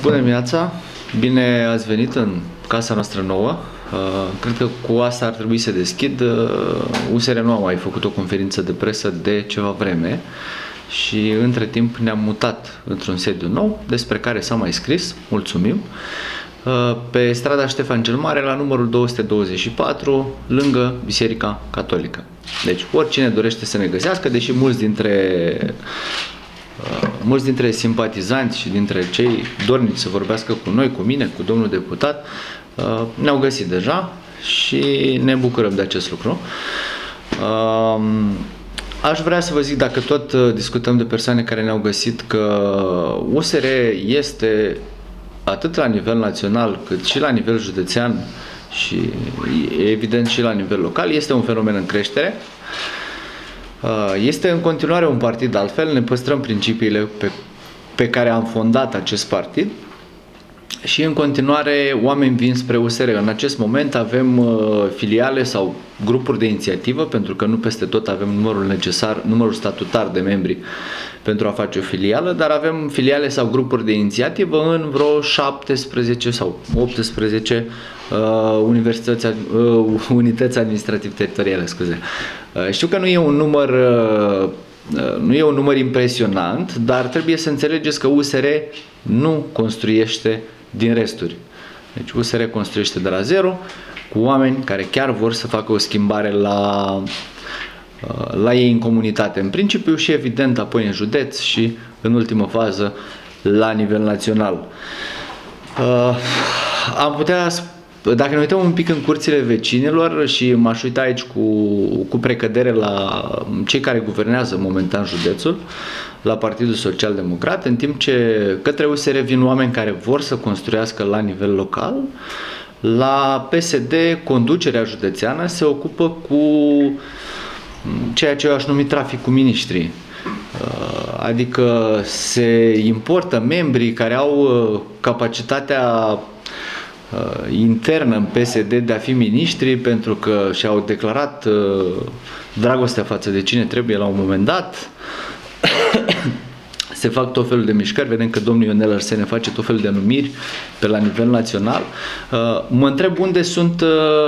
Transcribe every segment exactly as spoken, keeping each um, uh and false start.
Bună dimineața! Bine ați venit în casa noastră nouă. Cred că cu asta ar trebui să deschid. U S R nu a mai făcut o conferință de presă de ceva vreme și între timp ne-am mutat într-un sediu nou, despre care s-a mai scris, mulțumim, pe strada Ștefan cel Mare, la numărul două sute douăzeci și patru, lângă Biserica Catolică. Deci oricine dorește să ne găsească, deși mulți dintre mulți dintre simpatizanți și dintre cei dornici să vorbească cu noi, cu mine, cu domnul deputat, ne-au găsit deja și ne bucurăm de acest lucru. Aș vrea să vă zic, dacă tot discutăm de persoane care ne-au găsit, că U S R este atât la nivel național cât și la nivel județean și evident și la nivel local, este un fenomen în creștere. Este în continuare un partid altfel, ne păstrăm principiile pe, pe care am fondat acest partid și în continuare oameni vin spre U S R. În acest moment avem uh, filiale sau grupuri de inițiativă, pentru că nu peste tot avem numărul necesar, numărul statutar de membri pentru a face o filială, dar avem filiale sau grupuri de inițiativă în vreo șaptesprezece sau optsprezece uh, universități, uh, unități administrativ-teritoriale, scuze. Uh, știu că nu e un număr uh, nu e un număr impresionant, dar trebuie să înțelegeți că U S R nu construiește din resturi. Deci U S R construiește de la zero, cu oameni care chiar vor să facă o schimbare la, la ei în comunitate, în principiu și evident apoi în județ și în ultimă fază la nivel național. Am putea, dacă ne uităm un pic în curțile vecinilor și m-aș uita aici cu, cu precădere la cei care guvernează momentan județul, la Partidul Social Democrat, în timp ce către U S R vin oameni care vor să construiască la nivel local, la P S D conducerea județeană se ocupă cu ceea ce eu aș numi trafic cu miniștrii. Adică se importă membrii care au capacitatea internă în P S D de a fi miniștri, pentru că și-au declarat dragostea față de cine trebuie la un moment dat. Se fac tot felul de mișcări, vedem că domnul Ionel Arsene face tot felul de numiri pe la nivel național. Mă întreb unde sunt,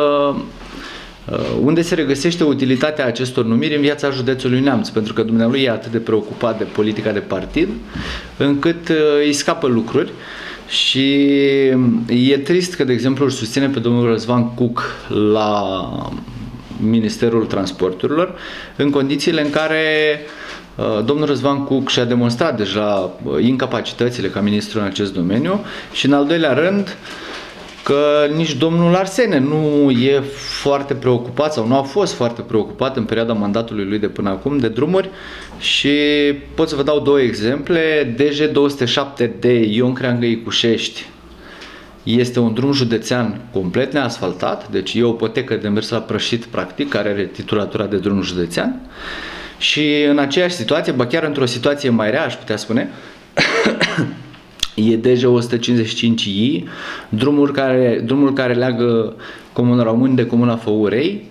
unde se regăsește utilitatea acestor numiri în viața județului Neamț, pentru că dumnealui e atât de preocupat de politica de partid, încât îi scapă lucruri. Și e trist că, de exemplu, îl susține pe domnul Răzvan Cuc la Ministerul Transporturilor, în condițiile în care domnul Răzvan Cuc și-a demonstrat deja incapacitățile ca ministru în acest domeniu și, în al doilea rând, că nici domnul Arsene nu e foarte preocupat sau nu a fost foarte preocupat în perioada mandatului lui de până acum de drumuri și pot să vă dau două exemple. D J două sute șapte D Ion Creangă-Icușești este un drum județean complet neasfaltat, deci e o potecă de mers la prășit practic, care are titulatura de drum județean. Și în aceeași situație, ba chiar într-o situație mai rea, aș putea spune, e D J o sută cincizeci și cinci I, drumul care, drumul care leagă Comuna Români de Comuna Făurei,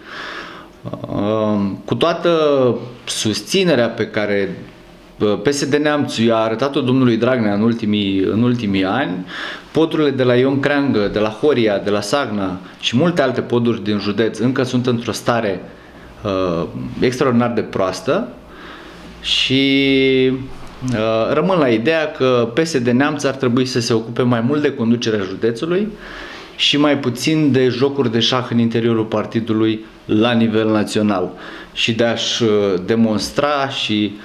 cu toată susținerea pe care P S D Neamțu i-a arătat-o domnului Dragnea în ultimii, în ultimii ani, podurile de la Ion Creangă, de la Horia, de la Sagna și multe alte poduri din județ încă sunt într-o stare uh, extraordinar de proastă și uh, rămân la ideea că P S D Neamț ar trebui să se ocupe mai mult de conducerea județului și mai puțin de jocuri de șah în interiorul partidului la nivel național și de a-și demonstra și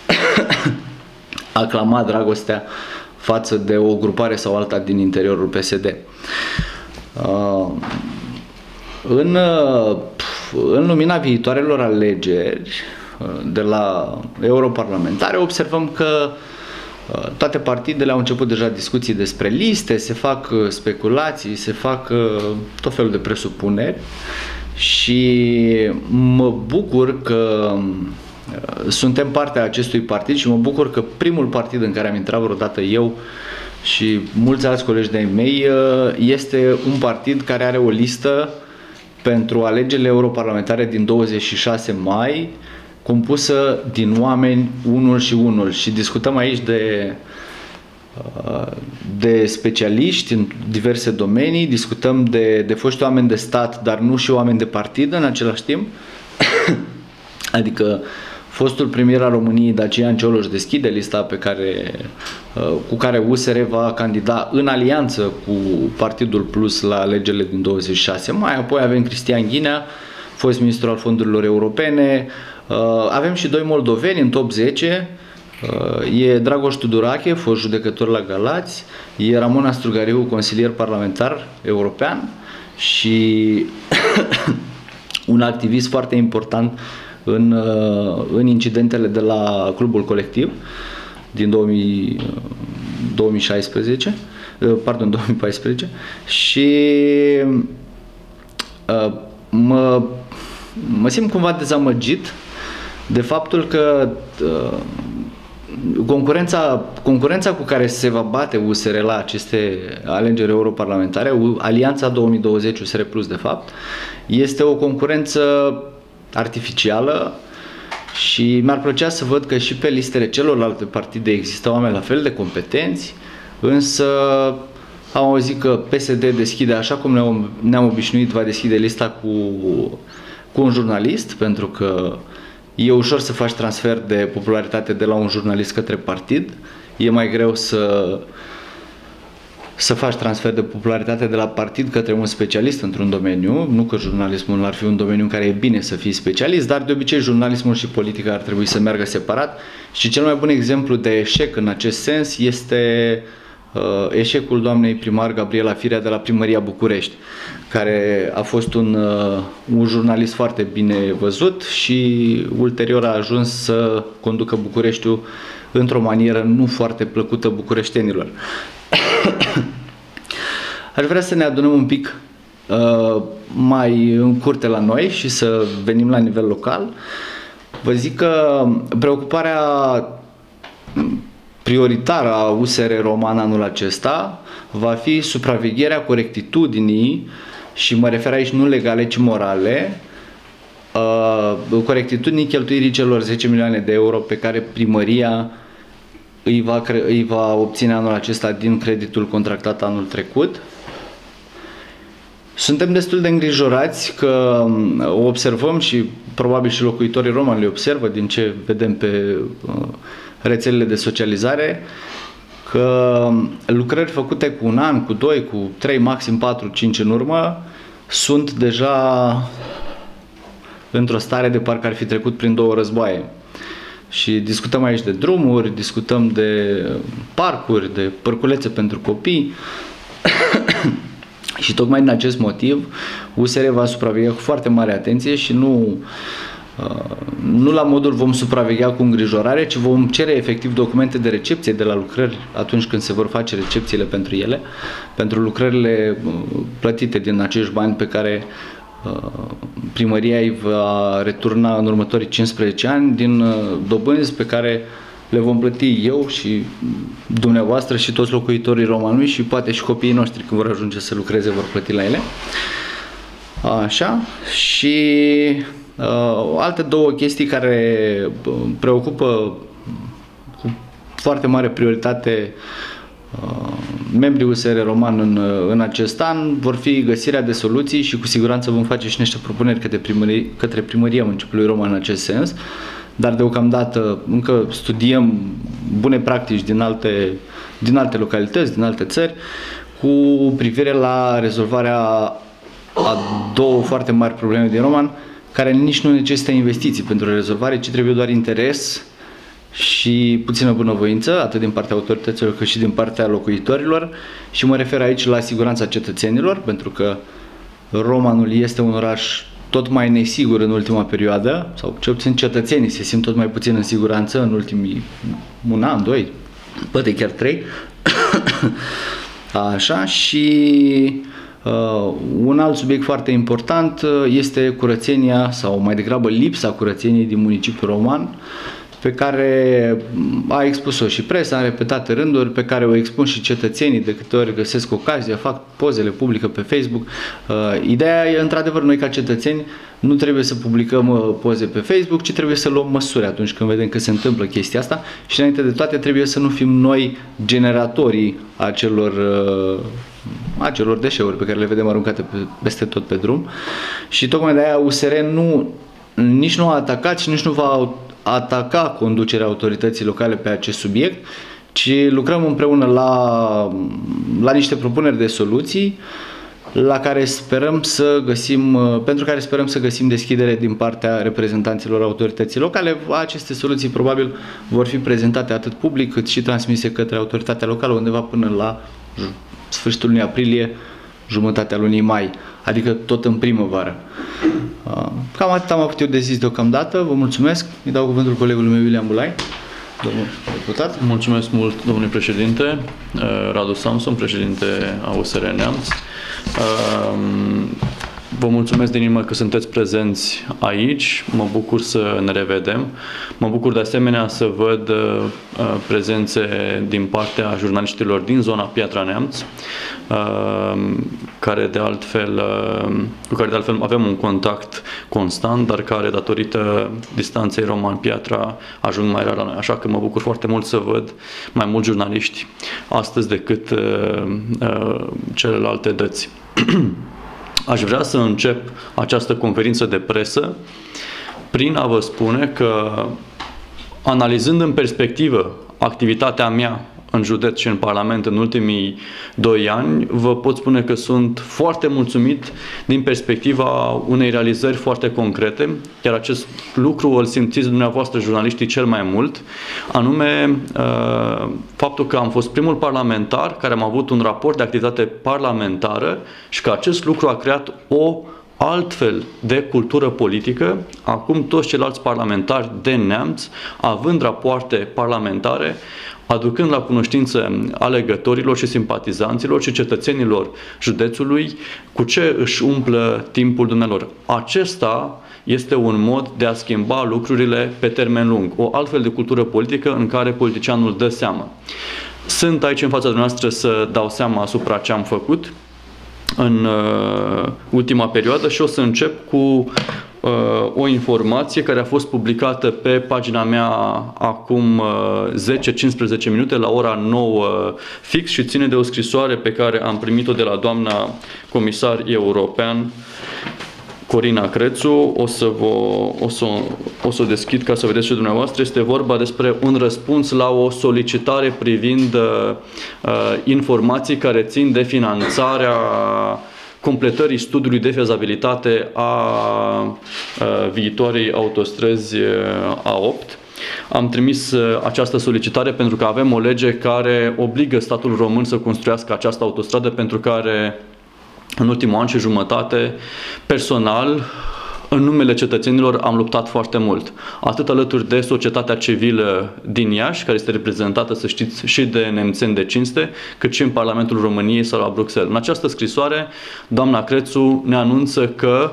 aclama dragostea față de o grupare sau alta din interiorul P S D. Uh, în, în lumina viitoarelor alegeri de la europarlamentare observăm că toate partidele au început deja discuții despre liste, se fac speculații, se fac tot felul de presupuneri și mă bucur că suntem partea acestui partid și mă bucur că primul partid în care am intrat vreodată eu și mulți alți colegi de-ai mei este un partid care are o listă pentru alegerile europarlamentare din douăzeci și șase mai, compusă din oameni unul și unul, și discutăm aici de de specialiști în diverse domenii, discutăm de, de foști oameni de stat, dar nu și oameni de partid în același timp. Adică fostul premier al României, Dacian Cioloș, deschide lista pe care, cu care U S R va candida în alianță cu Partidul Plus la alegerile din douăzeci și șase. Mai apoi avem Cristian Ghinea, fost ministru al fondurilor europene. Avem și doi moldoveni în top zece. E Dragoș Tudorache, fost judecător la Galați, e Ramona Strugariu, consilier parlamentar european și un activist foarte important în, în incidentele de la Clubul Colectiv din două mii șaisprezece, pardon, două mii paisprezece și mă, mă simt cumva dezamăgit de faptul că Concurența, concurența cu care se va bate U S R la aceste alegeri europarlamentare, Alianța două mii douăzeci U S R Plus de fapt, este o concurență artificială și mi-ar plăcea să văd că și pe listele celorlalte partide există oameni la fel de competenți, însă am auzit că P S D deschide, așa cum ne-am, ne-am obișnuit, va deschide lista cu, cu un jurnalist, pentru că e ușor să faci transfer de popularitate de la un jurnalist către partid. E mai greu să, să faci transfer de popularitate de la partid către un specialist într-un domeniu. Nu că jurnalismul ar fi un domeniu în care e bine să fii specialist, dar de obicei jurnalismul și politica ar trebui să meargă separat. Și cel mai bun exemplu de eșec în acest sens este uh, eșecul doamnei primar Gabriela Firea de la Primăria București, care a fost un, uh, un jurnalist foarte bine văzut și ulterior a ajuns să conducă Bucureștiul într-o manieră nu foarte plăcută bucureștenilor. Aș vrea să ne adunăm un pic uh, mai în curte la noi și să venim la nivel local. Vă zic că preocuparea prioritară a U S R Roman anul acesta va fi supravegherea corectitudinii, și mă refer aici nu legale, ci morale, uh, corectitudinii cheltuirii celor zece milioane de euro pe care primăria îi va, îi va obține anul acesta din creditul contractat anul trecut. Suntem destul de îngrijorați că o observăm și probabil și locuitorii romani le observă din ce vedem pe uh, rețelele de socializare, că lucrări făcute cu un an, cu doi, cu trei, maxim patru, cinci în urmă sunt deja într-o stare de parcă ar fi trecut prin două războaie. Și discutăm aici de drumuri, discutăm de parcuri, de părculețe pentru copii și tocmai din acest motiv U S R va supraveghea cu foarte mare atenție și nu nu la modul vom supraveghea cu îngrijorare, ci vom cere efectiv documente de recepție de la lucrări atunci când se vor face recepțiile pentru ele, pentru lucrările plătite din acești bani pe care primăria îi va returna în următorii cincisprezece ani din dobânzi pe care le vom plăti eu și dumneavoastră și toți locuitorii Romanului și poate și copiii noștri când vor ajunge să lucreze vor plăti la ele. Așa, și Uh, alte două chestii care preocupă cu foarte mare prioritate uh, membrii U S R Roman în, în acest an vor fi găsirea de soluții și cu siguranță vom face și niște propuneri către primărie, către primăria municipiului Roman în acest sens, dar deocamdată încă studiem bune practici din alte, din alte localități, din alte țări cu privire la rezolvarea a două foarte mari probleme din Roman, care nici nu necesită investiții pentru rezolvare, ci trebuie doar interes și puțină bunăvoință, atât din partea autorităților cât și din partea locuitorilor. Și mă refer aici la siguranța cetățenilor, pentru că Romanul este un oraș tot mai nesigur în ultima perioadă, sau cel puțin cetățenii se simt tot mai puțin în siguranță în ultimii un an, doi, poate chiar trei. Așa, și Uh, un alt subiect foarte important uh, este curățenia, sau mai degrabă lipsa curățeniei din municipiul Roman, pe care a expus-o și presa în repetate rânduri, pe care o expun și cetățenii de câte ori găsesc ocazia, fac pozele publică pe Facebook. Ideea e, într-adevăr, noi ca cetățeni nu trebuie să publicăm poze pe Facebook, ci trebuie să luăm măsuri atunci când vedem că se întâmplă chestia asta și, înainte de toate, trebuie să nu fim noi generatorii acelor, acelor deșeuri pe care le vedem aruncate pe, peste tot pe drum. Și tocmai de aia U S R nu, nici nu a atacat și nici nu va ataca conducerea autorității locale pe acest subiect, ci lucrăm împreună la, la niște propuneri de soluții la care sperăm să găsim, pentru care sperăm să găsim deschidere din partea reprezentanților autorității locale. Aceste soluții probabil vor fi prezentate atât public cât și transmise către autoritatea locală undeva până la sfârșitul lunii aprilie, jumătatea lunii mai, adică tot în primăvară. Cam atât am avut eu de zis deocamdată. Vă mulțumesc. Îi dau cuvântul colegului meu, Iulian Bulai. Domnul deputat. Mulțumesc mult, domnule președinte. Radu Samson, președinte a U S R Neamț. Vă mulțumesc din inimă că sunteți prezenți aici. Mă bucur să ne revedem. Mă bucur de asemenea să văd uh, prezențe din partea jurnaliștilor din zona Piatra Neamț, uh, care de altfel, uh, cu care de altfel avem un contact constant, dar care, datorită distanței Roman-Piatra, ajung mai rar la noi. Așa că mă bucur foarte mult să văd mai mulți jurnaliști astăzi decât uh, uh, celelalte dăți. Aș vrea să încep această conferință de presă prin a vă spune că, analizând în perspectivă activitatea mea în județ și în Parlament în ultimii doi ani, vă pot spune că sunt foarte mulțumit din perspectiva unei realizări foarte concrete, iar acest lucru îl simțiți dumneavoastră, jurnaliștii, cel mai mult, anume faptul că am fost primul parlamentar care am avut un raport de activitate parlamentară și că acest lucru a creat o altfel de cultură politică. Acum toți ceilalți parlamentari de Neamț, având rapoarte parlamentare, aducând la cunoștință alegătorilor și simpatizanților și cetățenilor județului cu ce își umplă timpul dumnealor. Acesta este un mod de a schimba lucrurile pe termen lung, o altfel de cultură politică în care politicianul dă seama. Sunt aici în fața dumneavoastră să dau seama asupra ce am făcut în uh, ultima perioadă și o să încep cu uh, o informație care a fost publicată pe pagina mea acum uh, zece cincisprezece minute la ora nouă fix și ține de o scrisoare pe care am primit-o de la doamna comisar european Corina Crețu. O să, vă, o, să, o să o deschid ca să vedeți și dumneavoastră. Este vorba despre un răspuns la o solicitare privind uh, informații care țin de finanțarea completării studiului de fezabilitate a uh, viitoarei autostrăzi uh, A opt. Am trimis uh, această solicitare pentru că avem o lege care obligă statul român să construiască această autostradă, pentru care în ultimul an și jumătate, personal, în numele cetățenilor, am luptat foarte mult. Atât alături de societatea civilă din Iași, care este reprezentată, să știți, și de nemțeni de cinste, cât și în Parlamentul României sau la Bruxelles. În această scrisoare, doamna Crețu ne anunță că,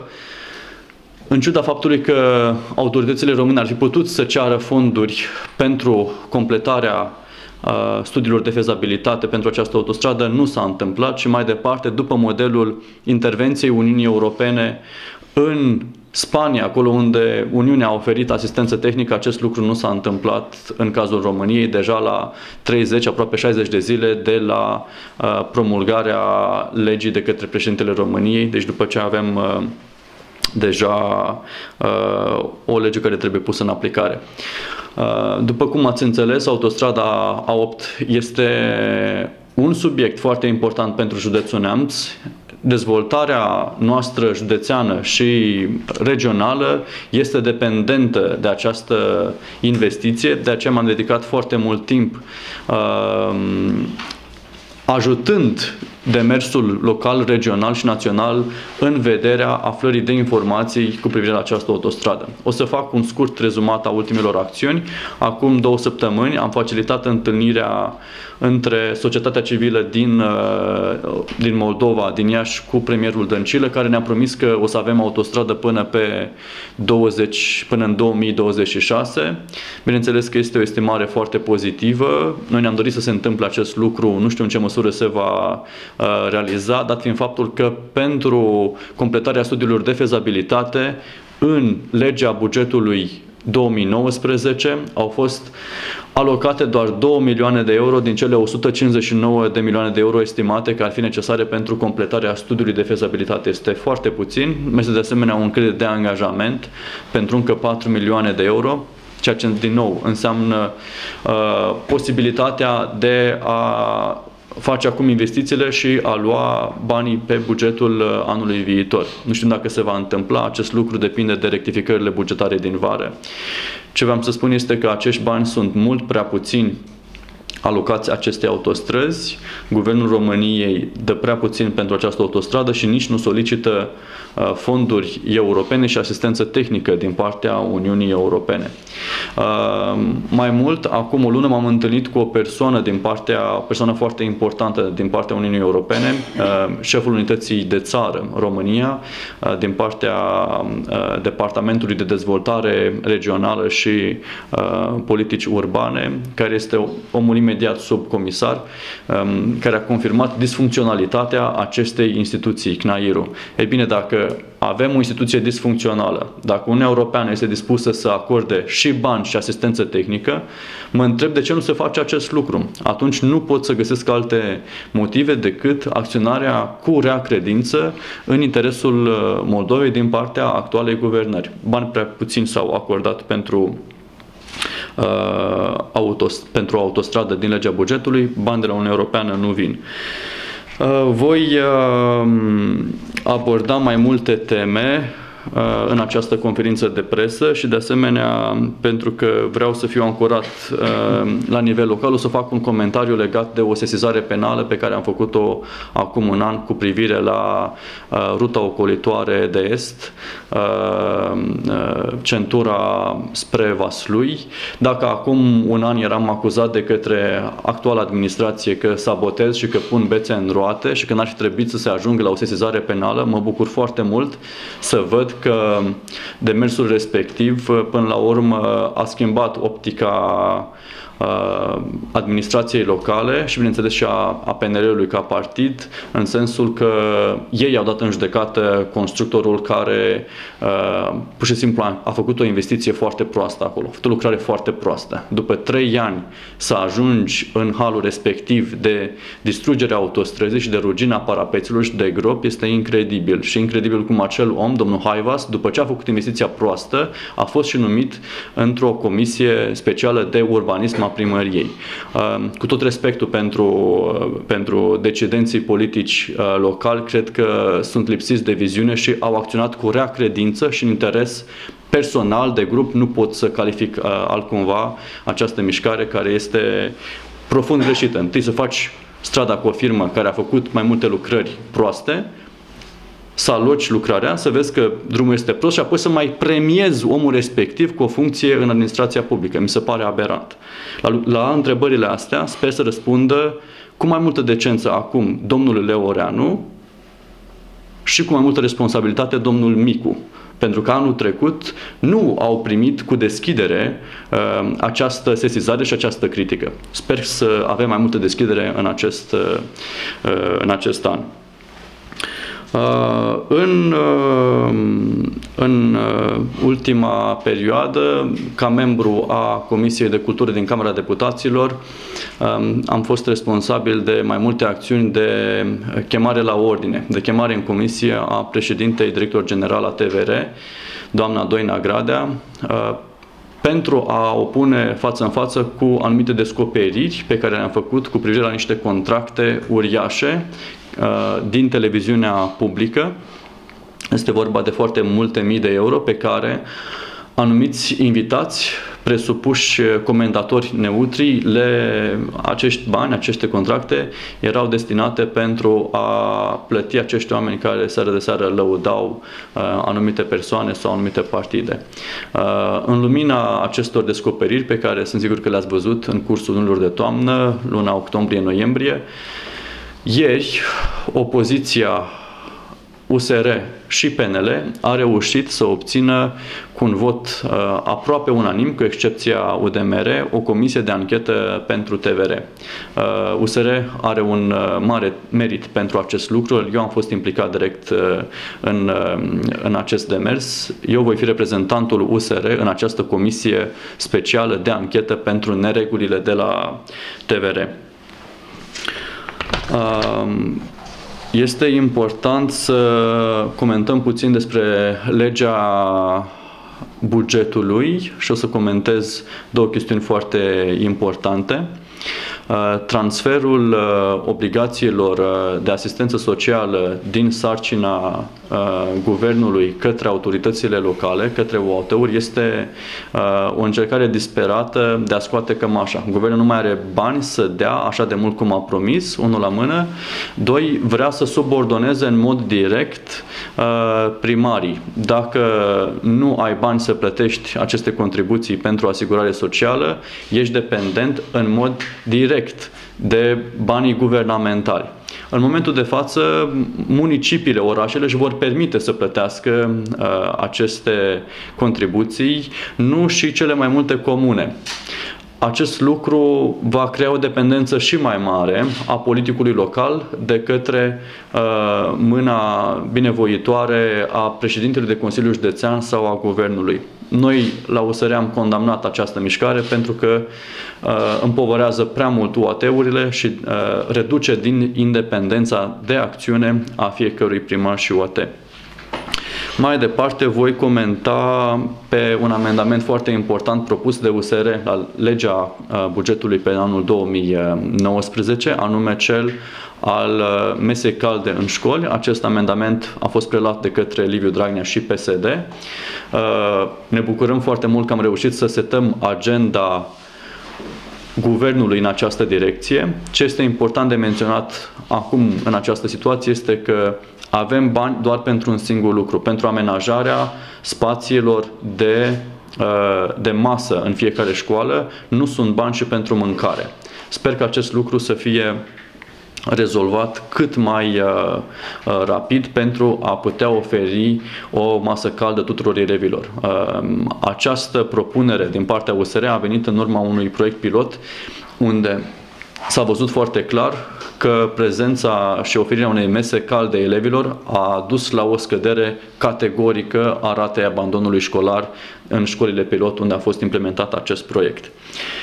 în ciuda faptului că autoritățile române ar fi putut să ceară fonduri pentru completarea studiilor de fezabilitate pentru această autostradă, nu s-a întâmplat și mai departe, după modelul intervenției Uniunii Europene în Spania, acolo unde Uniunea a oferit asistență tehnică, acest lucru nu s-a întâmplat în cazul României, deja la treizeci, aproape șaizeci de zile de la uh, promulgarea legii de către președintele României, deci după ce avem uh, deja uh, o lege care trebuie pusă în aplicare. După cum ați înțeles, autostrada A opt este un subiect foarte important pentru județul Neamț. Dezvoltarea noastră județeană și regională este dependentă de această investiție, de aceea m-am dedicat foarte mult timp uh, ajutând demersul local, regional și național în vederea aflării de informații cu privire la această autostradă. O să fac un scurt rezumat a ultimelor acțiuni. Acum două săptămâni am facilitat întâlnirea între societatea civilă din, din Moldova, din Iași, cu premierul Dăncilă, care ne-a promis că o să avem autostradă până pe douăzeci, până în două mii douăzeci și șase. Bineînțeles că este o estimare foarte pozitivă. Noi ne-am dorit să se întâmple acest lucru, nu știu în ce măsură se va realiza, dat fiind faptul că pentru completarea studiilor de fezabilitate în legea bugetului două mii nouăsprezece au fost alocate doar două milioane de euro din cele o sută cincizeci și nouă de milioane de euro estimate că ar fi necesare pentru completarea studiului de fezabilitate. Este foarte puțin. Este de asemenea un credit de angajament pentru încă patru milioane de euro, ceea ce din nou înseamnă uh, posibilitatea de a face acum investițiile și a lua banii pe bugetul anului viitor. Nu știm dacă se va întâmpla, acest lucru depinde de rectificările bugetare din vară. Ce vreau să spun este că acești bani sunt mult prea puțini alocați acestei autostrăzi. Guvernul României dă prea puțin pentru această autostradă și nici nu solicită uh, fonduri europene și asistență tehnică din partea Uniunii Europene. Uh, mai mult, acum o lună m-am întâlnit cu o persoană din partea, o persoană foarte importantă din partea Uniunii Europene, uh, șeful unității de țară România, uh, din partea uh, Departamentului de Dezvoltare Regională și uh, Politici Urbane, care este omul imediat sub comisar, um, care a confirmat disfuncționalitatea acestei instituții, C N A I R-ul. Ei bine, dacă avem o instituție disfuncțională, dacă Uniunea Europeană este dispusă să acorde și bani și asistență tehnică, mă întreb de ce nu se face acest lucru. Atunci nu pot să găsesc alte motive decât acționarea cu rea credință în interesul Moldovei din partea actualei guvernări. Bani prea puțini s-au acordat pentru Uh, autos, pentru autostradă din legea bugetului, bani de la Uniunea Europeană nu vin. Uh, voi uh, aborda mai multe teme uh, în această conferință de presă și de asemenea, pentru că vreau să fiu ancorat uh, la nivel local, o să fac un comentariu legat de o sesizare penală pe care am făcut-o acum un an cu privire la uh, ruta ocolitoare de est, uh, uh, centura spre Vaslui. Dacă acum un an eram acuzat de către actuala administrație că sabotez și că pun bețe în roate și că n-ar fi trebuit să se ajungă la o sesizare penală, mă bucur foarte mult să văd că demersul respectiv până la urmă a schimbat optica administrației locale și, bineînțeles, și a, a P N L-ului ca partid, în sensul că ei au dat în judecată constructorul care uh, pur și simplu a, a făcut o investiție foarte proastă acolo, a făcut o lucrare foarte proastă. După trei ani să ajungi în halul respectiv de distrugerea autostrăzii și de ruginea parapeților și de gropi este incredibil. Și incredibil cum acel om, domnul Haivas, după ce a făcut investiția proastă, a fost și numit într-o comisie specială de urbanism a primăriei. Cu tot respectul pentru, pentru decidenții politici locali, cred că sunt lipsiți de viziune și au acționat cu rea credință și în interes personal de grup. Nu pot să calific altcumva această mișcare care este profund greșită. Întâi să faci strada cu o firmă care a făcut mai multe lucrări proaste, să aloci lucrarea, să vezi că drumul este prost și apoi să mai premiezi omul respectiv cu o funcție în administrația publică. Mi se pare aberant. La, la întrebările astea sper să răspundă cu mai multă decență acum domnul Leoreanu și cu mai multă responsabilitate domnul Micu. Pentru că anul trecut nu au primit cu deschidere uh, această sesizare și această critică. Sper să avem mai multă deschidere în acest, uh, în acest an. Uh, în, uh, în uh, ultima perioadă, ca membru a Comisiei de Cultură din Camera Deputaților, uh, am fost responsabil de mai multe acțiuni de chemare la ordine, de chemare în comisie a președintei director general a T V R, doamna Doina Gradea, uh, pentru a o pune față în față cu anumite descoperiri pe care le-am făcut cu privire la niște contracte uriașe din televiziunea publică. Este vorba de foarte multe mii de euro pe care anumiți invitați presupuși comentatori neutri, le, acești bani, aceste contracte erau destinate pentru a plăti acești oameni care seară de seară lăudau uh, anumite persoane sau anumite partide. Uh, în lumina acestor descoperiri pe care sunt sigur că le-ați văzut în cursul lunilor de toamnă, luna octombrie-noiembrie, ieri opoziția U S R și P N L a reușit să obțină cu un vot uh, aproape unanim, cu excepția U D M R, o comisie de anchetă pentru T V R. Uh, U S R are un uh, mare merit pentru acest lucru. Eu am fost implicat direct uh, în, uh, în acest demers. Eu voi fi reprezentantul U S R în această comisie specială de anchetă pentru neregulile de la T V R. Uh, Este important să comentăm puțin despre legea bugetului și o să comentez două chestiuni foarte importante. Transferul obligațiilor de asistență socială din sarcina guvernului către autoritățile locale, către U A T-uri, este o încercare disperată de a scoate cămașa. Guvernul nu mai are bani să dea așa de mult cum a promis, unul la mână. Doi, vrea să subordoneze în mod direct primarii. Dacă nu ai bani să plătești aceste contribuții pentru asigurare socială, ești dependent în mod direct de banii guvernamentali. În momentul de față, municipiile, orașele își vor permite să plătească uh, aceste contribuții, nu și cele mai multe comune. Acest lucru va crea o dependență și mai mare a politicului local de către uh, mâna binevoitoare a președintelui de Consiliu Județean sau a guvernului. Noi la U S R am condamnat această mișcare pentru că uh, împovărează prea mult U A T-urile și uh, reduce din independența de acțiune a fiecărui primar și U A T. Mai departe voi comenta pe un amendament foarte important propus de U S R la legea bugetului pe anul două mii nouăsprezece, anume cel al mesei calde în școli. Acest amendament a fost preluat de către Liviu Dragnea și P S D. Ne bucurăm foarte mult că am reușit să setăm agenda guvernului în această direcție. Ce este important de menționat acum în această situație este că avem bani doar pentru un singur lucru, pentru amenajarea spațiilor de, de masă în fiecare școală. Nu sunt bani și pentru mâncare. Sper că acest lucru să fie rezolvat cât mai uh, uh, rapid pentru a putea oferi o masă caldă tuturor elevilor. Uh, această propunere din partea U S R a venit în urma unui proiect pilot unde s-a văzut foarte clar că prezența și oferirea unei mese calde elevilor a dus la o scădere categorică a ratei abandonului școlar în școlile pilot unde a fost implementat acest proiect.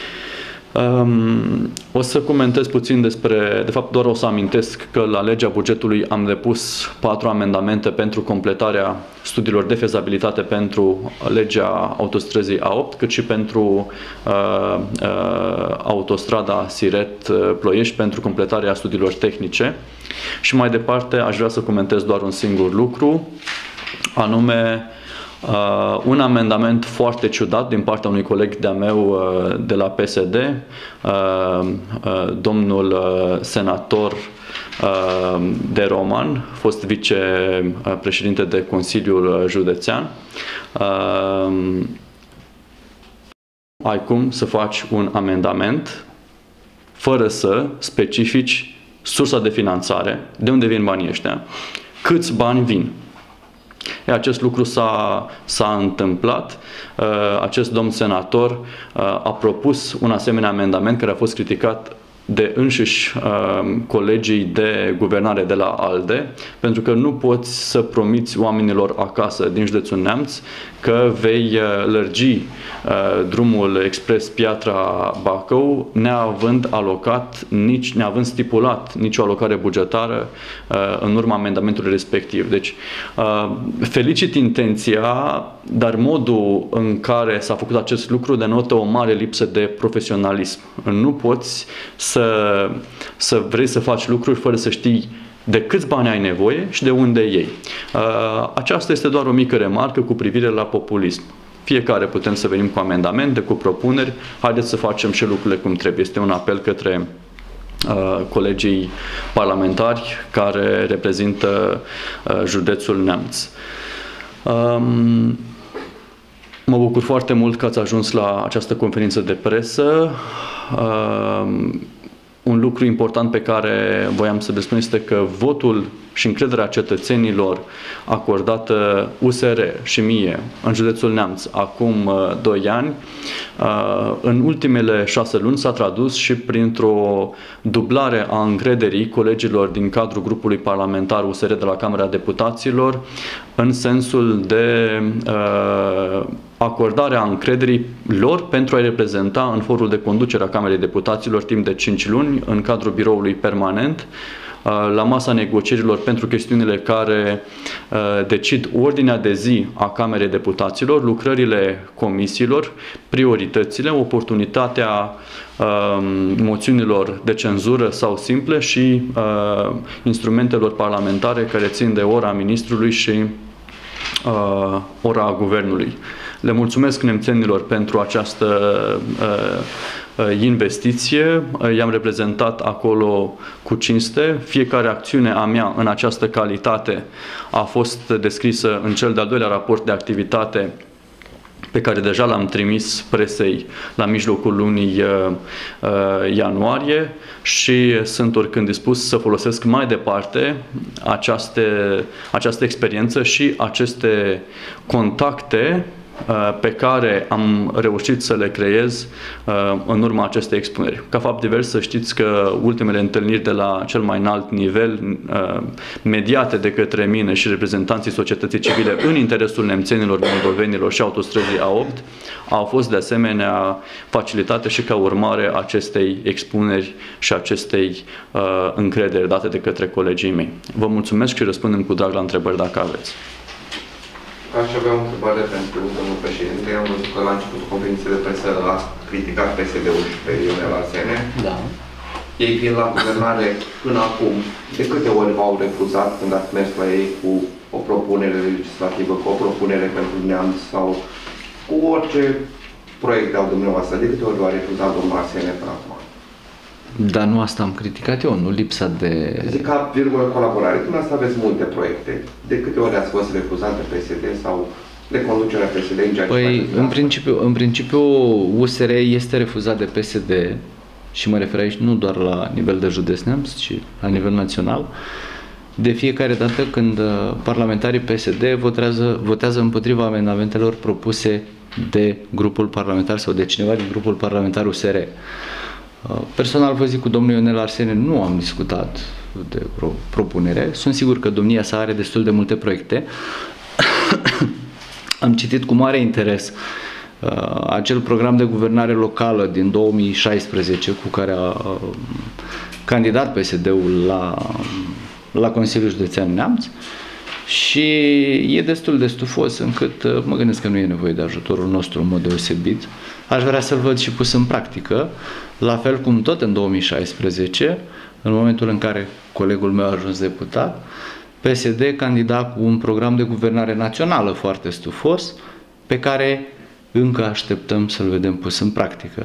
Um, o să comentez puțin despre, de fapt doar o să amintesc că la legea bugetului am depus patru amendamente pentru completarea studiilor de fezabilitate pentru legea autostrăzii A opt, cât și pentru uh, uh, autostrada Siret-Ploiești pentru completarea studiilor tehnice. Și mai departe aș vrea să comentez doar un singur lucru, anume Uh, un amendament foarte ciudat din partea unui coleg de-a meu uh, de la P S D, uh, uh, domnul uh, senator uh, de Roman, fost vicepreședinte de Consiliul Județean. Uh, ai cum să faci un amendament fără să specifici sursa de finanțare, de unde vin banii ăștia, câți bani vin. Acest lucru s-a întâmplat. Acest domn senator a propus un asemenea amendament care a fost criticat de înșiși colegii de guvernare de la ALDE, pentru că nu poți să promiți oamenilor acasă din județul Neamț că vei lărgi drumul expres Piatra-Bacău neavând alocat, nici, neavând stipulat nicio alocare bugetară în urma amendamentului respectiv. Deci felicit intenția, dar modul în care s-a făcut acest lucru denotă o mare lipsă de profesionalism. Nu poți să, să vrei să faci lucruri fără să știi de câți bani ai nevoie și de unde iei. Aceasta este doar o mică remarcă cu privire la populism. Fiecare putem să venim cu amendamente, cu propuneri. Haideți să facem și lucrurile cum trebuie. Este un apel către uh, colegii parlamentari care reprezintă uh, județul Neamț. Um, mă bucur foarte mult că ați ajuns la această conferință de presă. Um, Un lucru important pe care voiam să vă spun este că votul și încrederea cetățenilor acordată U S R și mie în județul Neamț acum doi ani, în ultimele șase luni s-a tradus și printr-o dublare a încrederii colegilor din cadrul grupului parlamentar U S R de la Camera Deputaților în sensul de uh, acordarea încrederii lor pentru a-i reprezenta în forul de conducere a Camerei Deputaților timp de cinci luni în cadrul biroului permanent la masa negocierilor pentru chestiunile care uh, decid ordinea de zi a Camerei Deputaților, lucrările comisiilor, prioritățile, oportunitatea uh, moțiunilor de cenzură sau simple și uh, instrumentelor parlamentare care țin de ora ministrului și uh, ora guvernului. Le mulțumesc nemțenilor pentru această uh, investiție, i-am reprezentat acolo cu cinste. Fiecare acțiune a mea în această calitate a fost descrisă în cel de-al doilea raport de activitate pe care deja l-am trimis presei la mijlocul lunii ianuarie și sunt oricând dispus să folosesc mai departe aceaste, această experiență și aceste contacte pe care am reușit să le creez în urma acestei expuneri. Ca fapt divers, să știți că ultimele întâlniri de la cel mai înalt nivel, mediate de către mine și reprezentanții societății civile în interesul nemțenilor, moldovenilor și autostrăzii A opt, au fost de asemenea facilitate și ca urmare acestei expuneri și acestei încrederi date de către colegii mei. Vă mulțumesc și răspundem cu drag la întrebări dacă aveți. Aș avea o întrebare pentru domnul președinte. Am văzut că la începutul conferinței de presă a criticat P S D-ul și pe Ionel Arsene. Da. Ei vin la guvernare până acum. De câte ori v-au refuzat când ați mers la ei cu o propunere legislativă, cu o propunere pentru Neamț sau cu orice proiect de-al dumneavoastră? De câte ori v-a refuzat domnul Arsene până acum? Dar nu asta am criticat eu, nu lipsa de... Zic ca virgulă colaborare. Dumneavoastră aveți multe proiecte. De câte ori ați fost refuzat de P S D sau de conducerea P S D în ceea ce Păi, în principiu, în principiu, U S R este refuzat de P S D și mă refer aici nu doar la nivel de județ Neamț, ci la nivel național. De fiecare dată când parlamentarii P S D votează, votează împotriva amendamentelor propuse de grupul parlamentar sau de cineva din grupul parlamentar U S R. Personal, vă zic, cu domnul Ionel Arsene nu am discutat de pro propunere. Sunt sigur că domnia sa are destul de multe proiecte. Am citit cu mare interes uh, acel program de guvernare locală din două mii șaisprezece cu care a uh, candidat P S D-ul la, la Consiliul Județean Neamț și e destul de stufos încât uh, mă gândesc că nu e nevoie de ajutorul nostru în mod deosebit. Aș vrea să-l văd și pus în practică, la fel cum tot în două mii șaisprezece, în momentul în care colegul meu a ajuns deputat, P S D candida cu un program de guvernare națională foarte stufos, pe care încă așteptăm să-l vedem pus în practică.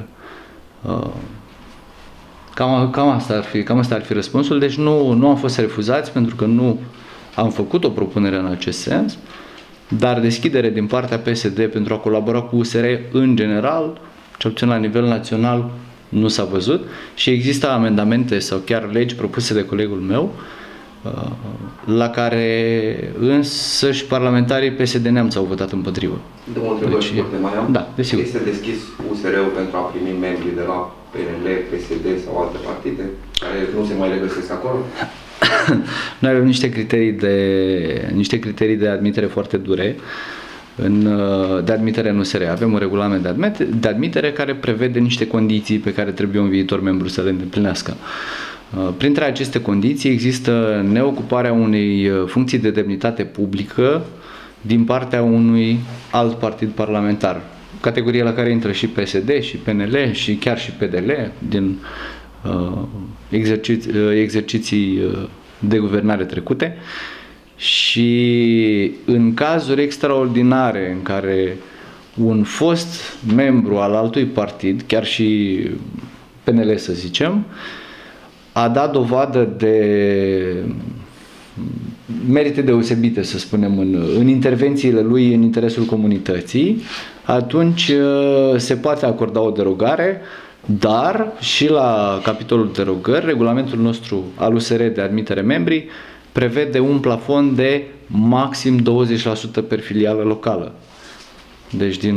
Cam, cam, asta ar fi, cam asta ar fi răspunsul. Deci nu, nu am fost refuzați pentru că nu am făcut o propunere în acest sens, dar deschidere din partea P S D pentru a colabora cu U S R în general, cel puțin la nivel național, nu s-a văzut și există amendamente sau chiar legi propuse de colegul meu la care însăși parlamentarii P S D Neamț au votat împotrivă. Două întrebări scurte mai am. Da, desigur. Este deschis U S R-ul pentru a primi membri de la P N L, P S D sau alte partide care nu se mai regăsesc acolo? Noi avem niște criterii de, niște criterii de admitere foarte dure în, de admitere în U S R. Avem un regulament de admitere, de admitere care prevede niște condiții pe care trebuie un viitor membru să le îndeplinească. Printre aceste condiții există neocuparea unei funcții de demnitate publică din partea unui alt partid parlamentar, categorie la care intră și P S D, și P N L, și chiar și P D L, din uh, exerciții, uh, exerciții uh, de guvernare trecute. Și în cazuri extraordinare în care un fost membru al altui partid, chiar și P N L să zicem, a dat dovadă de merite deosebite, să spunem, în, în intervențiile lui în interesul comunității, atunci se poate acorda o derogare, dar și la capitolul derogări, regulamentul nostru al U S R de admitere membri prevede un plafon de maxim douăzeci la sută per filială locală. Deci din,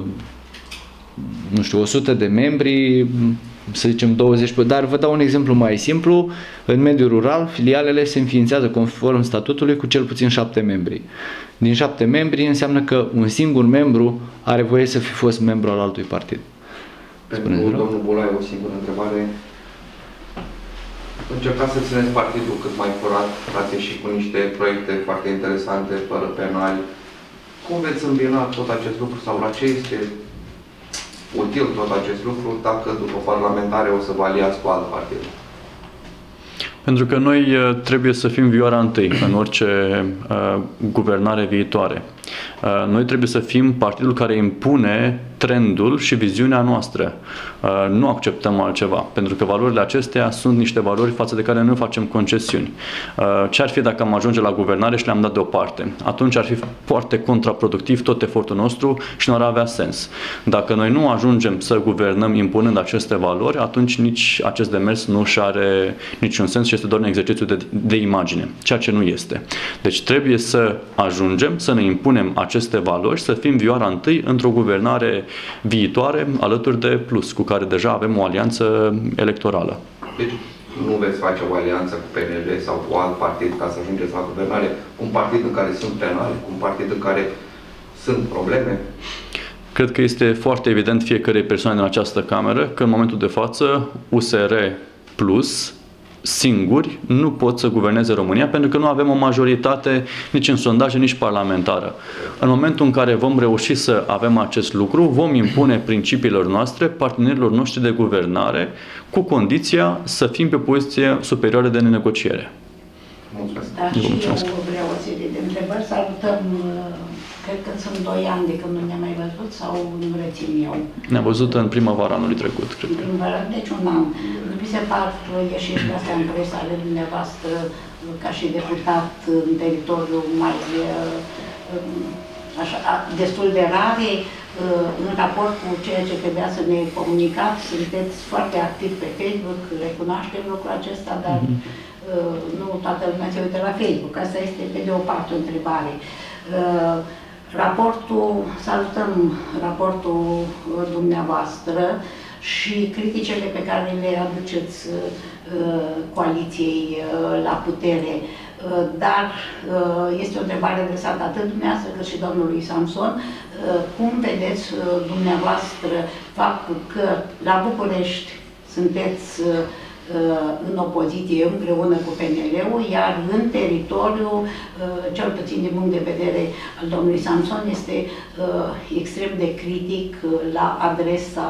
nu știu, o sută de membri, să zicem douăzeci, dar vă dau un exemplu mai simplu. În mediul rural, filialele se înființează conform statutului cu cel puțin șapte membri. Din șapte membri înseamnă că un singur membru are voie să fi fost membru al altui partid. Pentru domnul Bulai, o singură întrebare. Încercați să țineți partidul cât mai curat, ați ieșit cu niște proiecte foarte interesante, fără penali. Cum veți îmbina tot acest lucru sau la ce este util tot acest lucru dacă după parlamentare o să vă aliați cu alt partid? Pentru că noi trebuie să fim vioara întâi în orice uh, guvernare viitoare. Uh, noi trebuie să fim partidul care impune trendul și viziunea noastră. Uh, nu acceptăm altceva, pentru că valorile acestea sunt niște valori față de care noi facem concesiuni. Uh, ce ar fi dacă am ajunge la guvernare și le-am dat deoparte? Atunci ar fi foarte contraproductiv tot efortul nostru și nu ar avea sens. Dacă noi nu ajungem să guvernăm impunând aceste valori, atunci nici acest demers nu și are niciun sens și este doar un exercițiu de, de imagine, ceea ce nu este. Deci trebuie să ajungem să ne impunem aceste valori, să fim vioara întâi într-o guvernare viitoare alături de Plus, cu care deja avem o alianță electorală. Deci nu veți face o alianță cu P N L sau cu alt partid ca să ajungeți la guvernare, un partid în care sunt penale, un partid în care sunt probleme? Cred că este foarte evident fiecare persoană din această cameră că în momentul de față U S R Plus singuri nu pot să guverneze România pentru că nu avem o majoritate nici în sondaje, nici parlamentară. În momentul în care vom reuși să avem acest lucru, vom impune principiilor noastre, partenerilor noștri de guvernare, cu condiția să fim pe poziție superioară de negociere. Mulțumesc. Da, și mulțumesc. Eu vreau o serie de întrebări. Salutăm, cred că sunt doi ani de când nu ne-am mai văzut sau nu rețin eu? Ne-am văzut în primăvara anului trecut, cred că. Primăvara, deci un an. Mi se par ieșirile astea în presă ale dumneavoastră ca și deputat în teritoriul mai așa, destul de rare, în raport cu ceea ce trebuia să ne comunicați. Sunteți foarte activ pe Facebook, recunoaștem lucrul acesta, dar mm-hmm. nu toată lumea se uită la Facebook. Asta este pe de o parte o întrebare. Raportul, salutăm raportul dumneavoastră și criticile pe care le aduceți coaliției la putere. Dar este o întrebare adresată atât dumneavoastră cât și domnului Samson. Cum vedeți dumneavoastră faptul că la București sunteți în opoziție împreună cu P N L-ul, iar în teritoriu, cel puțin din punct de vedere al domnului Samson, este extrem de critic la adresa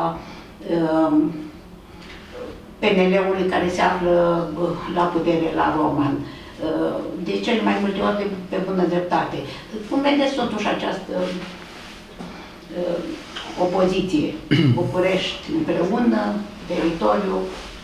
P N L-ului care se află la putere la Roman. De cele mai multe ori de, pe bună dreptate. Cum vedeți totuși această opoziție? București împreună, teritoriu?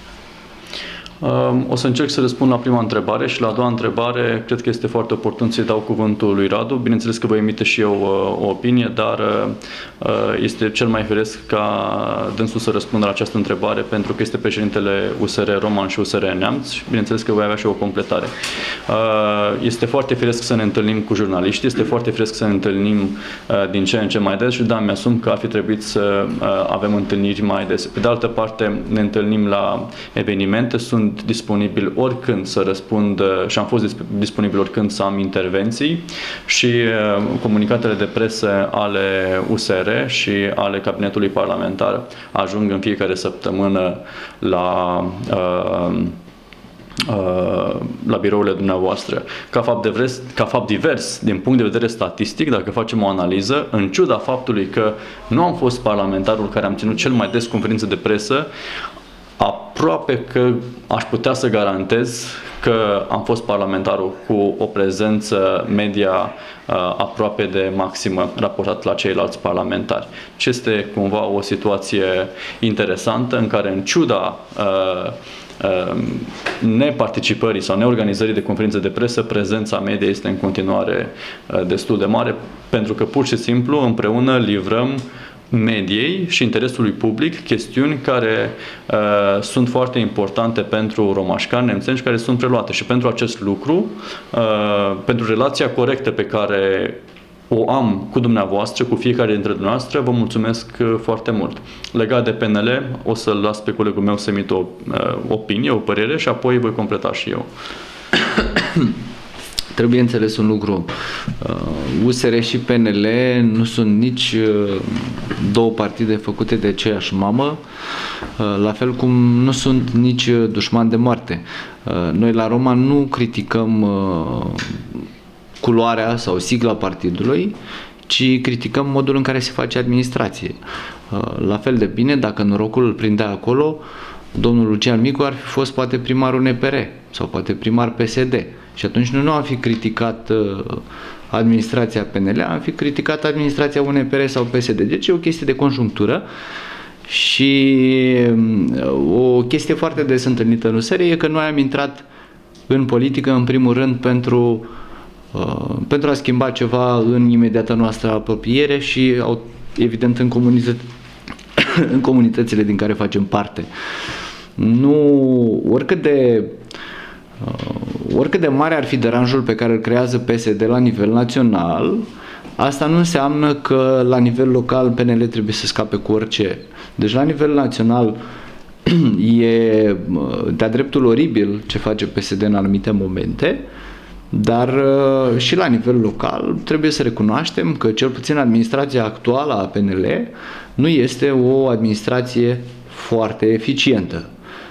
O să încerc să răspund la prima întrebare și la a doua întrebare cred că este foarte oportun să-i dau cuvântul lui Radu. Bineînțeles că voi emite și eu o opinie, dar este cel mai firesc ca dânsul să răspundă la această întrebare pentru că este președintele U S R Roman și U S R Neamț și bineînțeles că voi avea și o completare. Este foarte firesc să ne întâlnim cu jurnaliști, este foarte firesc să ne întâlnim din ce în ce mai des și da, mi-asum că ar fi trebuit să avem întâlniri mai des. Pe de altă parte, ne întâlnim la evenimente, sunt disponibil oricând să răspund și am fost disponibil oricând să am intervenții și comunicatele de presă ale U S R și ale cabinetului parlamentar ajung în fiecare săptămână la uh, la birourile dumneavoastră. Ca fapt, divers, ca fapt divers, din punct de vedere statistic, dacă facem o analiză, în ciuda faptului că nu am fost parlamentarul care am ținut cel mai des conferințe de presă, aproape că aș putea să garantez că am fost parlamentarul cu o prezență media uh, aproape de maximă raportat la ceilalți parlamentari. Ce este cumva o situație interesantă în care, în ciuda uh, uh, neparticipării sau neorganizării de conferințe de presă, prezența media este în continuare uh, destul de mare, pentru că pur și simplu împreună livrăm mediei și interesului public chestiuni care uh, sunt foarte importante pentru romașcani, nemțeni, care sunt preluate. Și pentru acest lucru, uh, pentru relația corectă pe care o am cu dumneavoastră, cu fiecare dintre dumneavoastră, vă mulțumesc uh, foarte mult. Legat de P N L, o să-l las pe colegul meu să emită o uh, opinie, o părere și apoi voi completa și eu. Trebuie înțeles un lucru. U S R și P N L nu sunt nici două partide făcute de aceeași mamă, la fel cum nu sunt nici dușmani de moarte. Noi la Roma nu criticăm culoarea sau sigla partidului, ci criticăm modul în care se face administrație. La fel de bine, dacă norocul îl prindea acolo, domnul Lucian Micu ar fi fost poate primarul N P R sau poate primar P S D. Și atunci noi nu am fi criticat uh, administrația P N L, am fi criticat administrația U N P R sau P S D. Deci e o chestie de conjunctură și uh, o chestie foarte des întâlnită în U S R e că noi am intrat în politică în primul rând pentru, uh, pentru a schimba ceva în imediata noastră apropiere și evident în, comunită în comunitățile din care facem parte. Nu, oricât de Uh, oricât de mare ar fi deranjul pe care îl creează P S D la nivel național, asta nu înseamnă că la nivel local P N L trebuie să scape cu orice. Deci la nivel național e de-a dreptul oribil ce face P S D în anumite momente, dar uh, și la nivel local trebuie să recunoaștem că cel puțin administrația actuală a P N L nu este o administrație foarte eficientă.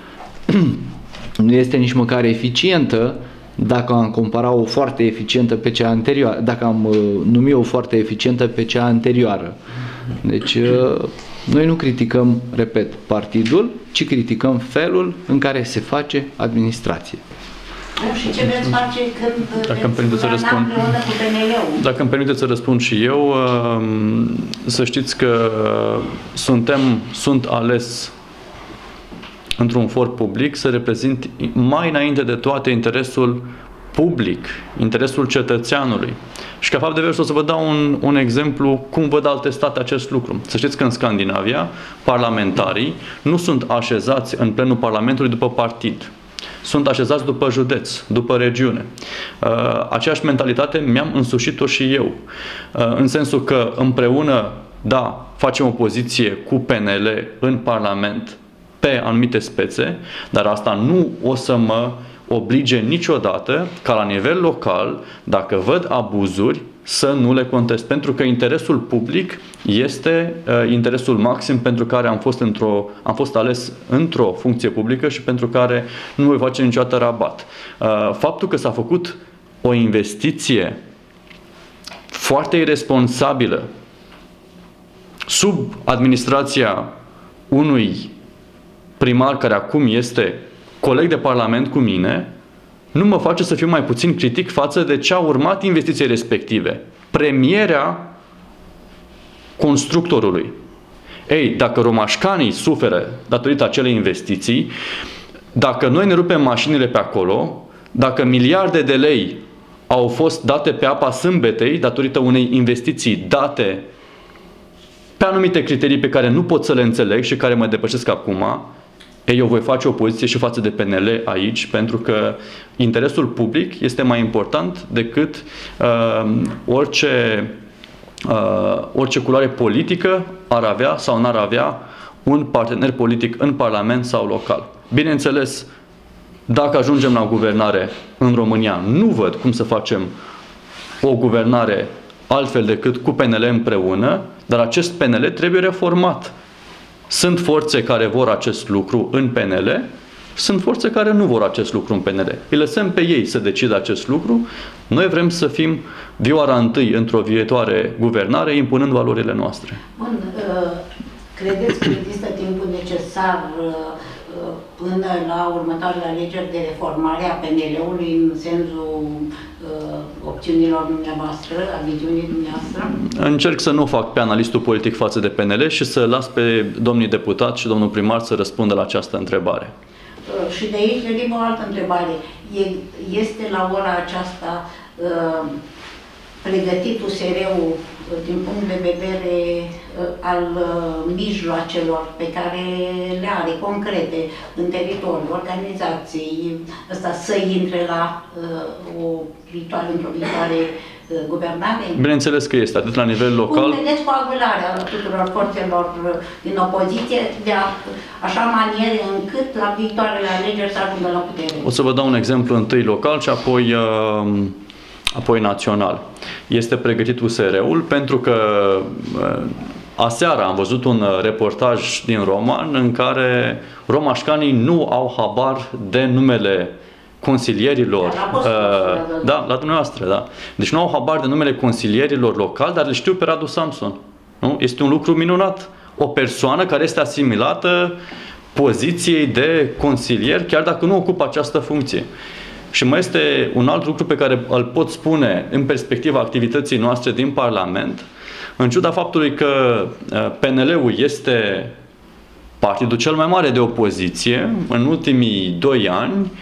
Nu este nici măcar eficientă dacă am compara o foarte eficientă pe cea anterioară, dacă am uh, numi o foarte eficientă pe cea anterioară. Deci uh, noi nu criticăm, repet, partidul, ci criticăm felul în care se face administrație. Și ce veți face când Dacă îmi permiteți să răspund, cu P N L-ul? Dacă îmi permiteți să răspund și eu, să știți că suntem, sunt ales într-un for public să reprezint mai înainte de toate interesul public, interesul cetățeanului. Și ca fapt de vers o să vă dau un, un exemplu cum văd alte state acest lucru. Să știți că în Scandinavia parlamentarii nu sunt așezați în plenul Parlamentului după partid. Sunt așezați după județ, după regiune. Aceeași mentalitate mi-am însușit-o și eu. În sensul că împreună, da, facem opoziție cu P N L în Parlament pe anumite spețe, dar asta nu o să mă oblige niciodată ca la nivel local, dacă văd abuzuri, să nu le contest. Pentru că interesul public este uh, interesul maxim pentru care am fost, într-o, am fost ales într-o funcție publică și pentru care nu voi face niciodată rabat. Uh, faptul că s-a făcut o investiție foarte irresponsabilă sub administrația unui primar care acum este coleg de parlament cu mine, nu mă face să fiu mai puțin critic față de ce a urmat investiției respective. Premierea constructorului. Ei, dacă romașcanii suferă datorită acelei investiții, dacă noi ne rupem mașinile pe acolo, dacă miliarde de lei au fost date pe apa sâmbetei datorită unei investiții date pe anumite criterii pe care nu pot să le înțeleg și care mă depășesc acum, ei, eu voi face opoziție și față de P N L aici, pentru că interesul public este mai important decât uh, orice, uh, orice culoare politică ar avea sau n-ar avea un partener politic în Parlament sau local. Bineînțeles, dacă ajungem la guvernare în România, nu văd cum să facem o guvernare altfel decât cu P N L împreună, dar acest P N L trebuie reformat. Sunt forțe care vor acest lucru în P N L, sunt forțe care nu vor acest lucru în P N L. Îi lăsăm pe ei să decidă acest lucru. Noi vrem să fim vioara întâi într-o viitoare guvernare, impunând valorile noastre. Bun, credeți că există timpul necesar până la următoarele alegeri de reformare a P N L-ului în sensul uh, opțiunilor dumneavoastră, a viziunii dumneavoastră? Încerc să nu fac pe analistul politic față de P N L și să las pe domnii deputați și domnul primar să răspundă la această întrebare. Uh, și de aici derivă o altă întrebare. E, este la ora aceasta uh, pregătit U S R-ul din punct de vedere uh, al uh, mijloacelor pe care le are concrete în teritoriu, organizații, ăsta să intre la uh, o viitoare, într-o viitoare uh, guvernare? Bineînțeles că este, atât la nivel local... Cum vedeți coagularea tuturor forțelor din opoziție de a, așa maniere încât la viitoarele alegeri să ajungă la putere? O să vă dau un exemplu întâi local și apoi... Uh... apoi național. Este pregătit U S R-ul pentru că aseară am văzut un reportaj din Roman în care romașcanii nu au habar de numele consilierilor. Da, uh, da, la dumneavoastră, da. Deci nu au habar de numele consilierilor locali, dar le știu pe Radu Samson. Nu? Este un lucru minunat. O persoană care este asimilată poziției de consilier, chiar dacă nu ocupă această funcție. Și mai este un alt lucru pe care îl pot spune în perspectiva activității noastre din Parlament, în ciuda faptului că P N L-ul este partidul cel mai mare de opoziție în ultimii doi ani,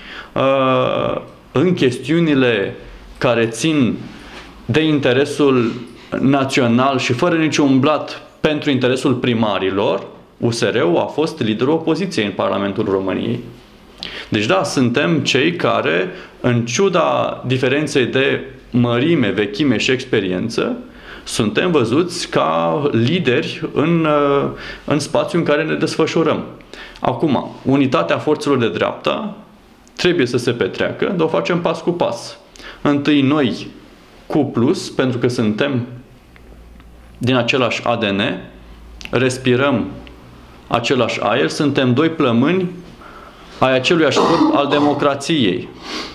în chestiunile care țin de interesul național și fără niciun umblat pentru interesul primarilor, U S R-ul a fost liderul opoziției în Parlamentul României. Deci da, suntem cei care, în ciuda diferenței de mărime, vechime și experiență, suntem văzuți ca lideri în, în spațiul în care ne desfășurăm. Acum, unitatea forțelor de dreapta trebuie să se petreacă, dar o facem pas cu pas. Întâi noi cu plus, pentru că suntem din același A D N, respirăm același aer, suntem doi plămâni ai aceluiași corp al democrației.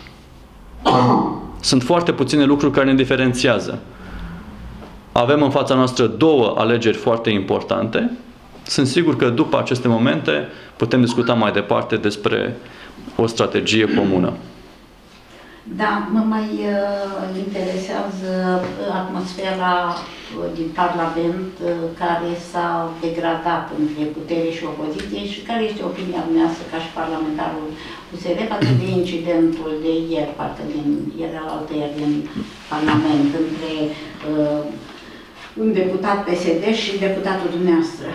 Sunt foarte puține lucruri care ne diferențiază. Avem în fața noastră două alegeri foarte importante. Sunt sigur că după aceste momente putem discuta mai departe despre o strategie comună. Da, mă mai uh, interesează atmosfera uh, din Parlament uh, care s-a degradat între putere și opoziție și care este opinia dumneavoastră ca și parlamentarul U S R față de incidentul de ieri, parcă din ieri alaltă ieri din Parlament, între uh, un deputat P S D și deputatul dumneavoastră?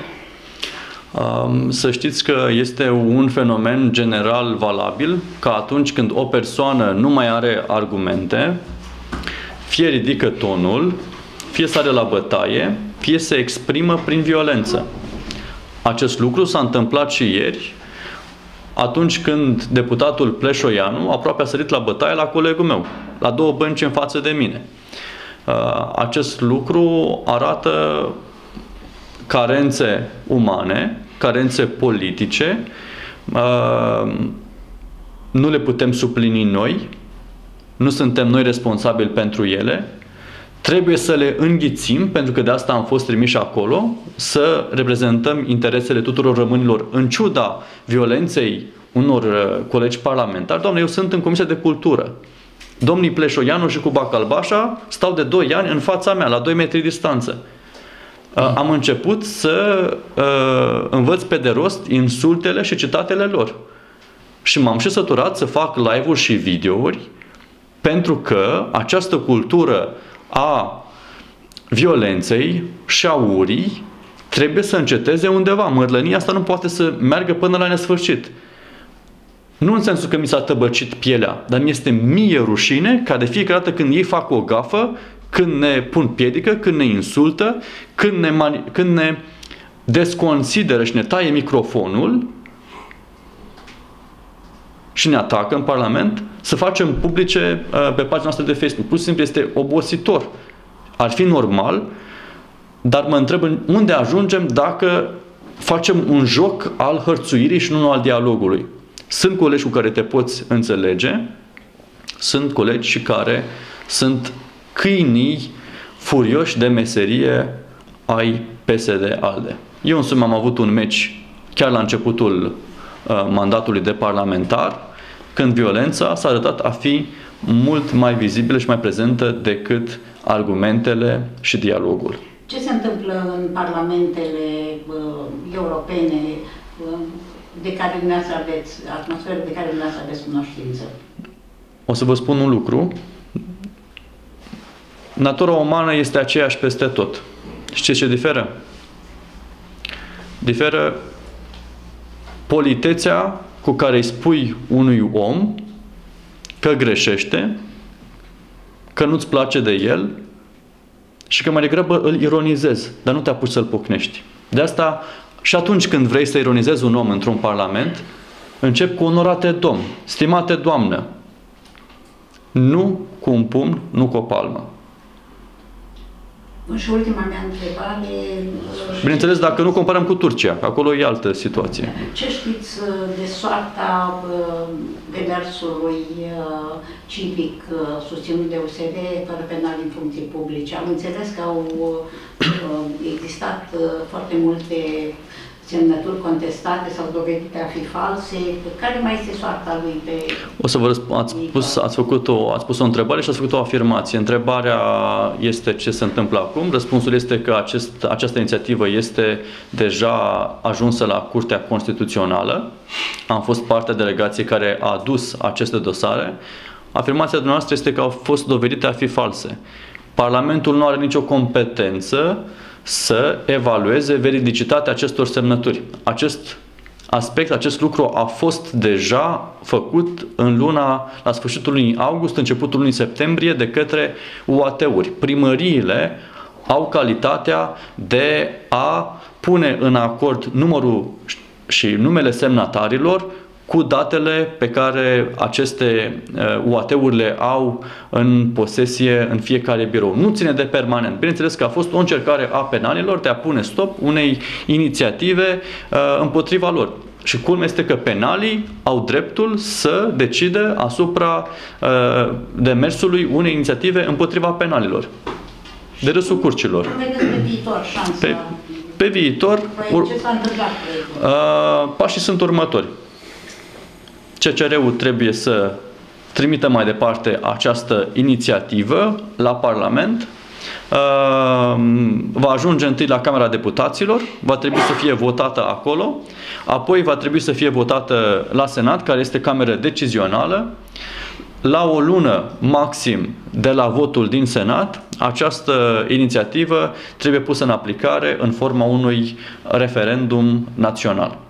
Să știți că este un fenomen general valabil, că atunci când o persoană nu mai are argumente, fie ridică tonul, fie sare la bătaie, fie se exprimă prin violență. Acest lucru s-a întâmplat și ieri, atunci când deputatul Pleșoianu aproape a sărit la bătaie la colegul meu, la două bănci în față de mine. Acest lucru arată carențe umane, carențe politice, nu le putem suplini noi, nu suntem noi responsabili pentru ele, trebuie să le înghițim, pentru că de asta am fost trimiși acolo, să reprezentăm interesele tuturor românilor, în ciuda violenței unor colegi parlamentari. Doamne, eu sunt în Comisia de Cultură. Domnii Pleșoianu și cu Bacalbașa stau de doi ani în fața mea, la doi metri distanță. Am început să uh, învăț pe de rost insultele și citatele lor. Și m-am și săturat să fac live-uri și videouri, pentru că această cultură a violenței și a urii trebuie să înceteze undeva. Mărlănia asta nu poate să meargă până la nesfârșit. Nu în sensul că mi s-a tăbăcit pielea, dar mi este mie rușine ca de fiecare dată când ei fac o gafă, când ne pun piedică, când ne insultă, când ne, când ne desconsideră și ne taie microfonul și ne atacă în Parlament, să facem publice uh, pe pagina noastră de Facebook. Pur și simplu este obositor. Ar fi normal, dar mă întreb unde ajungem dacă facem un joc al hărțuirii și nu al dialogului. Sunt colegi cu care te poți înțelege, sunt colegi și care sunt câinii furioși de meserie ai P S D-ALDE. Eu însumi am avut un meci chiar la începutul mandatului de parlamentar, când violența s-a arătat a fi mult mai vizibilă și mai prezentă decât argumentele și dialogul. Ce se întâmplă în parlamentele uh, europene uh, de care dumneavoastră aveți, atmosferă de care dumneavoastră aveți cunoștință? O să vă spun un lucru. Natura umană este aceeași peste tot. Știți ce diferă? Diferă politețea cu care îi spui unui om că greșește, că nu-ți place de el și că mai degrabă îl ironizezi, dar nu te apuci să-l pocnești. De asta, și atunci când vrei să ironizezi un om într-un parlament, încep cu onorate domn, stimate doamnă, nu cu un pumn, nu cu o palmă. Și ultima mea întrebare... Bineînțeles, dacă nu comparăm cu Turcia, acolo e altă situație. Ce știți de soarta demersului civic susținut de U S R fără penal în funcții publice? Am înțeles că au existat foarte multe semnături contestate sau dovedite a fi false. Care mai este soarta lui pe... O să vă răspund, ați, spus, ați, făcut o, ați pus o întrebare și ați făcut o afirmație. Întrebarea este ce se întâmplă acum. Răspunsul este că acest, această inițiativă este deja ajunsă la Curtea Constituțională. Am fost partea delegației care a adus aceste dosare. Afirmația dumneavoastră este că au fost dovedite a fi false. Parlamentul nu are nicio competență să evalueze veridicitatea acestor semnături. Acest aspect, acest lucru a fost deja făcut în luna, la sfârșitul lunii august, începutul lunii septembrie, de către U A T-uri. Primăriile au calitatea de a pune în acord numărul și numele semnatarilor cu datele pe care aceste U A T-uri le au în posesie în fiecare birou. Nu ține de permanent. Bineînțeles că a fost o încercare a penalilor de a pune stop unei inițiative uh, împotriva lor. Și culmea este că penalii au dreptul să decide asupra uh, demersului unei inițiative împotriva penalilor. De râsul curcilor. Vedeți pe viitor șansa? Pe, pe viitor... Ce s-a întâmplat? Uh, pașii sunt următori. C C R-ul trebuie să trimită mai departe această inițiativă la Parlament. Va ajunge întâi la Camera Deputaților, va trebui să fie votată acolo, apoi va trebui să fie votată la Senat, care este cameră decizională. La o lună maxim de la votul din Senat, această inițiativă trebuie pusă în aplicare în forma unui referendum național.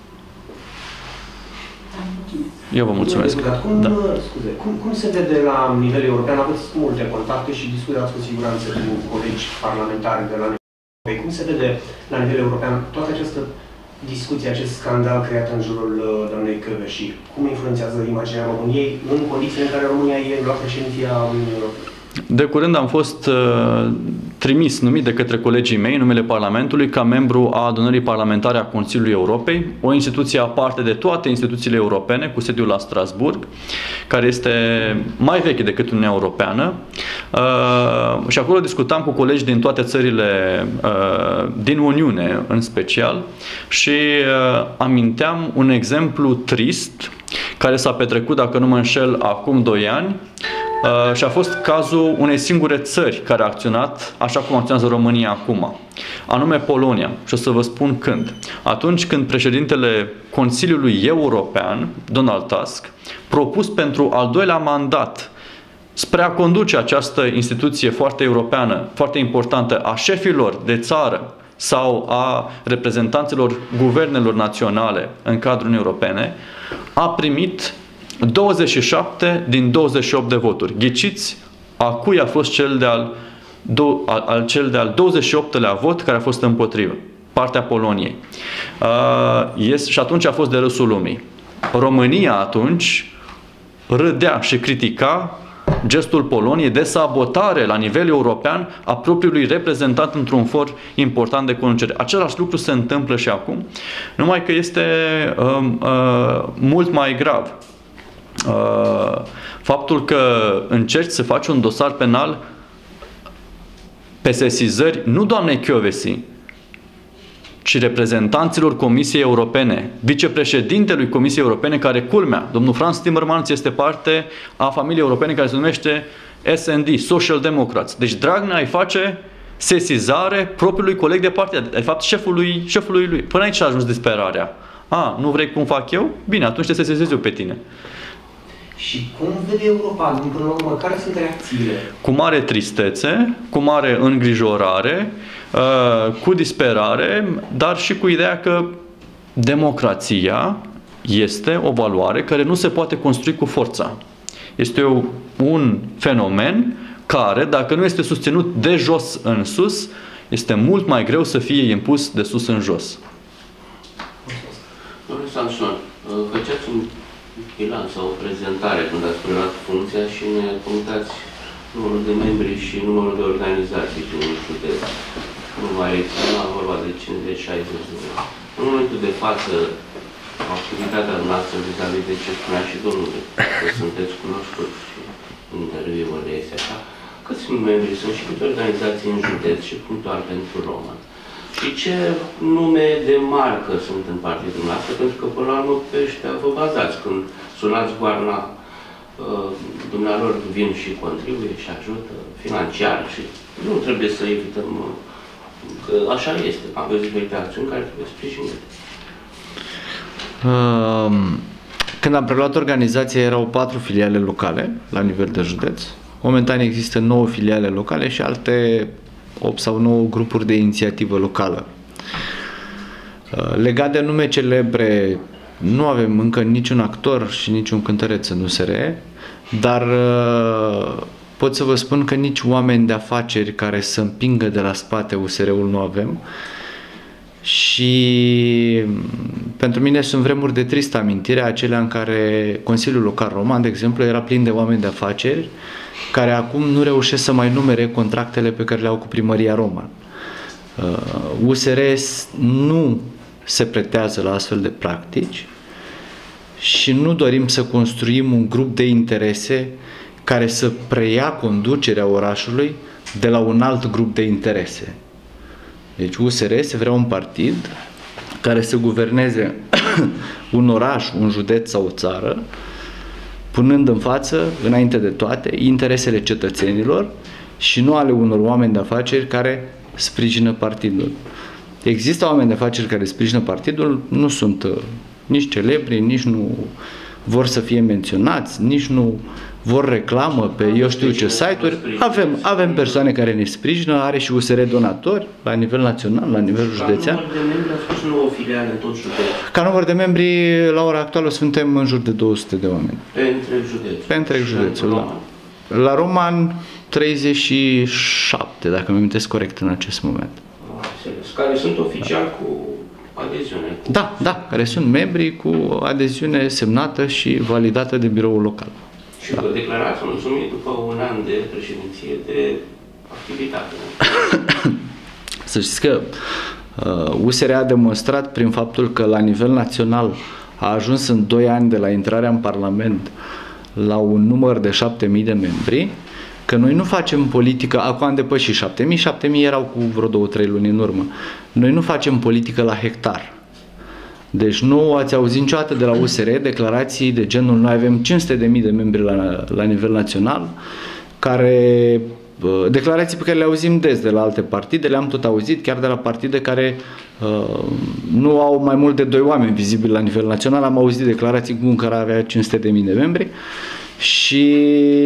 Eu vă mulțumesc. Cum, da. scuze, cum, cum se vede la nivel european? Aveți multe contacte și discutați cu siguranță cu colegi parlamentari de la nivel european. Cum se vede la nivel european toată această discuție, acest scandal creat în jurul doamnei Kövesi? Cum influențează imaginea României în condițiile în care România e la președinția Uniunii Europene? De curând am fost uh, trimis, numit de către colegii mei, în numele Parlamentului, ca membru a adunării parlamentare a Consiliului Europei, o instituție aparte de toate instituțiile europene, cu sediul la Strasburg, care este mai veche decât Uniunea Europeană. Uh, și acolo discutam cu colegi din toate țările uh, din Uniune, în special, și uh, aminteam un exemplu trist, care s-a petrecut, dacă nu mă înșel, acum doi ani, Uh, și a fost cazul unei singure țări care a acționat așa cum acționează România acum, anume Polonia. Și o să vă spun când. Atunci când președintele Consiliului European, Donald Tusk, propus pentru al doilea mandat spre a conduce această instituție foarte europeană, foarte importantă, a șefilor de țară sau a reprezentanților guvernelor naționale în cadrul Uniunii Europene, a primit douăzeci și șapte din douăzeci și opt de voturi. Ghiciți a cui a fost cel de-al al, cel de-al douăzeci și optulea vot care a fost împotrivă? Partea Poloniei. Uh, yes, și atunci a fost de râsul lumii. România atunci râdea și critica gestul Poloniei de sabotare la nivel european a propriului reprezentant într-un for important de conducere. Același lucru se întâmplă și acum, numai că este uh, uh, mult mai grav. Uh, faptul că încerci să faci un dosar penal pe sesizări, nu doamnei Kövesi, ci reprezentanților Comisiei Europene, vicepreședintelui Comisiei Europene, care, culmea, domnul Franz Timmermans este parte a familiei europene care se numește S and D, Social Democrats. Deci Dragnea îi face sesizare propriului coleg de partid, de fapt șefului, șefului lui. Până aici a ajuns disperarea. A, nu vrei cum fac eu? Bine, atunci te sesizez eu pe tine. Și cum vede Europa, până la urmă, care sunt reacțiile? Cu mare tristețe, cu mare îngrijorare, cu disperare, dar și cu ideea că democrația este o valoare care nu se poate construi cu forța. Este un fenomen care, dacă nu este susținut de jos în sus, este mult mai greu să fie impus de sus în jos. Domnule Samson, făceați un bilanț sau o prezentare când ați preluat funcția și ne comentați numărul de membri și numărul de organizații din județ. Nu mai era vorba de cincizeci șaizeci de mii. În momentul de față, activitatea noastră vis-a-vis de ce spunea și domnul, că sunteți cunoscuți și în interviurile este așa, câți membri sunt și câte organizații în județ și punctual pentru Roma? Și ce nume de marcă sunt în partidul noastră? Pentru că până la urmă pe ăștia vă bazați. Când sunați goarna, dumnealor vin și contribuie și ajută financiar și nu trebuie să evităm, că așa este. Aveți diferite acțiuni care trebuie sprijinite. Când am preluat organizația, erau patru filiale locale la nivel de județ. Momentan există nouă filiale locale și alte opt sau nouă grupuri de inițiativă locală. Legat de nume celebre, nu avem încă niciun actor și niciun cântăreț în U S R, dar pot să vă spun că nici oameni de afaceri care să împingă de la spate U S R-ul nu avem. Și pentru mine sunt vremuri de tristă amintire, acelea în care Consiliul Local Roman, de exemplu, era plin de oameni de afaceri care acum nu reușesc să mai numere contractele pe care le au cu Primăria Roman. U S R nu se pretează la astfel de practici și nu dorim să construim un grup de interese care să preia conducerea orașului de la un alt grup de interese. Deci U S R se vrea un partid care să guverneze un oraș, un județ sau o țară, punând în față, înainte de toate, interesele cetățenilor și nu ale unor oameni de afaceri care sprijină partidul. Există oameni de afaceri care sprijină partidul, nu sunt nici celebri, nici nu vor să fie menționați, nici nu vor reclamă pe eu știu ce site-uri. Avem, avem persoane care ne sprijină, are și U S R donatori la nivel național, la nivel județean. Ca număr de membri a spus nouă filiale în tot județul. Ca număr de membri, la ora actuală suntem în jur de două sute de oameni. Pe întreg județul. Pe întreg județul, da. La Roman treizeci și șapte, dacă mi amintesc corect în acest moment. Care sunt oficial cu adeziune. Cu... Da, da, care sunt membri cu adeziune semnată și validată de biroul local. Și vă declarați mulțumit după un an de președinție de activitate. Să știți că uh, U S R a demonstrat prin faptul că la nivel național a ajuns în doi ani de la intrarea în Parlament la un număr de șapte mii de membri, că noi nu facem politică, acum am depășit șapte mii, șapte mii erau cu vreo două trei luni în urmă. Noi nu facem politică la hectar. Deci nu ați auzit niciodată de la U S R declarații de genul noi avem cinci sute de mii de membri la, la nivel național, care, declarații pe care le auzim des de la alte partide, le-am tot auzit, chiar de la partide care uh, nu au mai mult de doi oameni vizibili la nivel național, am auzit declarații cum care avea cinci sute de mii de membri și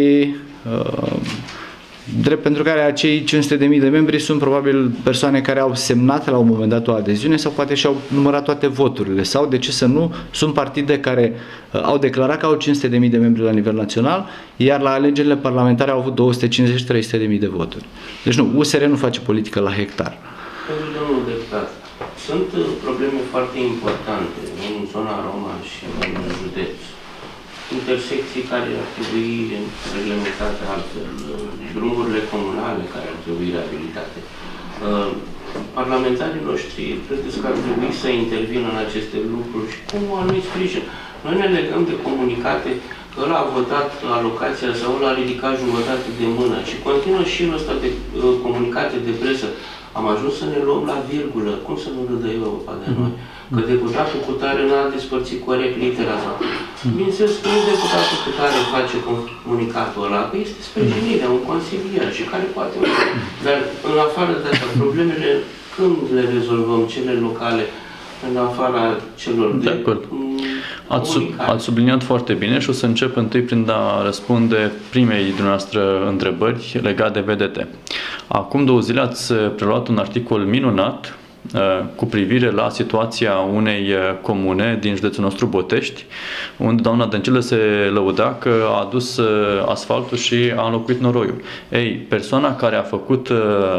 uh, drept pentru care acei cinci sute de mii de membri sunt probabil persoane care au semnat la un moment dat o adeziune sau poate și-au numărat toate voturile sau, de ce să nu, sunt partide care uh, au declarat că au cinci sute de mii de membri la nivel național, iar la alegerile parlamentare au avut două sute cincizeci trei sute de mii de voturi. Deci nu, U S R nu face politică la hectar. Domnul deputat, sunt probleme foarte importante în zona Roma și în județ. Intersecții care ar trebui reglementate altfel, drumurile comunale care ar trebui reabilitate. Parlamentarii noștri credeți că ar trebui să intervină în aceste lucruri și cum anumit sprijin? Noi ne legăm de comunicate că ăla a votat alocația sau ăla a ridicat jumătate de mână și continuă și ăsta de comunicate de presă Am ajuns să ne luăm la virgulă. Cum să nu râdă Europa de noi? Că deputatul cu tare n-a despărțit corect litera sau... Bineînțeles că nu deputatul cu tare face comunicatul ăla, că este sprijinirea, un consilier și care poate... Dar în afară de asta, problemele, când le rezolvăm, cele locale, în afara celor de... De acord. Ați, sub, ați subliniat foarte bine și o să încep întâi prin a răspunde primei dumneavoastră întrebări legate de V D T. Acum două zile ați preluat un articol minunat cu privire la situația unei comune din județul nostru Botești, unde doamna Dăncilă se lăuda că a adus asfaltul și a înlocuit noroiul. Ei, persoana care a făcut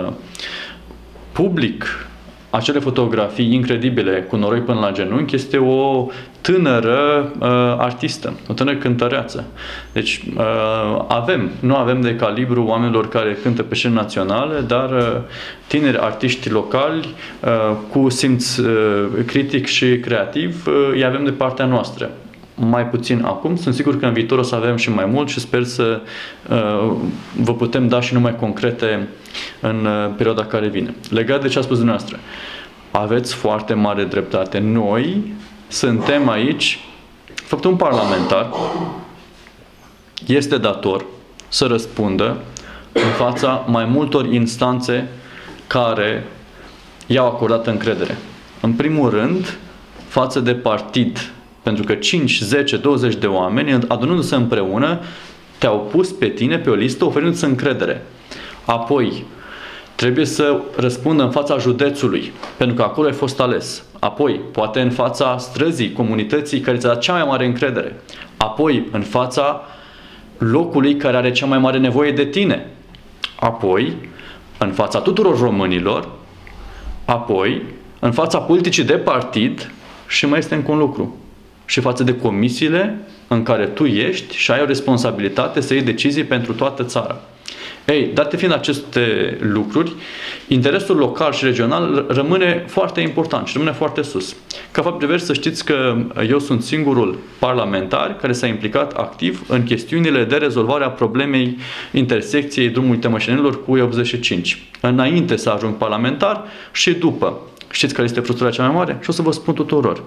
public acele fotografii incredibile cu noroi până la genunchi este o tânără uh, artistă, o tânără cântăreață. Deci uh, avem, nu avem de calibru oamenilor care cântă pe scene naționale, dar uh, tineri artiști locali uh, cu simț uh, critic și creativ uh, îi avem de partea noastră. Mai puțin acum, sunt sigur că în viitor o să avem și mai mult și sper să uh, vă putem da și nume concrete în uh, perioada care vine. Legat de ce a spus dumneavoastră, aveți foarte mare dreptate. Noi suntem aici, fapt un parlamentar este dator să răspundă în fața mai multor instanțe care i-au acordat încredere. În primul rând, față de partid, pentru că cinci, zece, douăzeci de oameni, adunându-se împreună, te-au pus pe tine pe o listă, oferindu-ți încredere. Apoi, trebuie să răspundă în fața județului, pentru că acolo ai fost ales. Apoi, poate în fața străzii, comunității care ți-a dat cea mai mare încredere. Apoi, în fața locului care are cea mai mare nevoie de tine. Apoi, în fața tuturor românilor. Apoi, în fața politicii de partid și mai este încă un lucru. Și față de comisiile în care tu ești și ai o responsabilitate să iei decizii pentru toată țara. Ei, date fiind aceste lucruri, interesul local și regional rămâne foarte important și rămâne foarte sus. Ca fapt divers, să știți că eu sunt singurul parlamentar care s-a implicat activ în chestiunile de rezolvare a problemei intersecției drumului Tămășenilor cu E optzeci și cinci. Înainte să ajung parlamentar și după. Știți care este frustrarea cea mai mare? Și o să vă spun tuturor.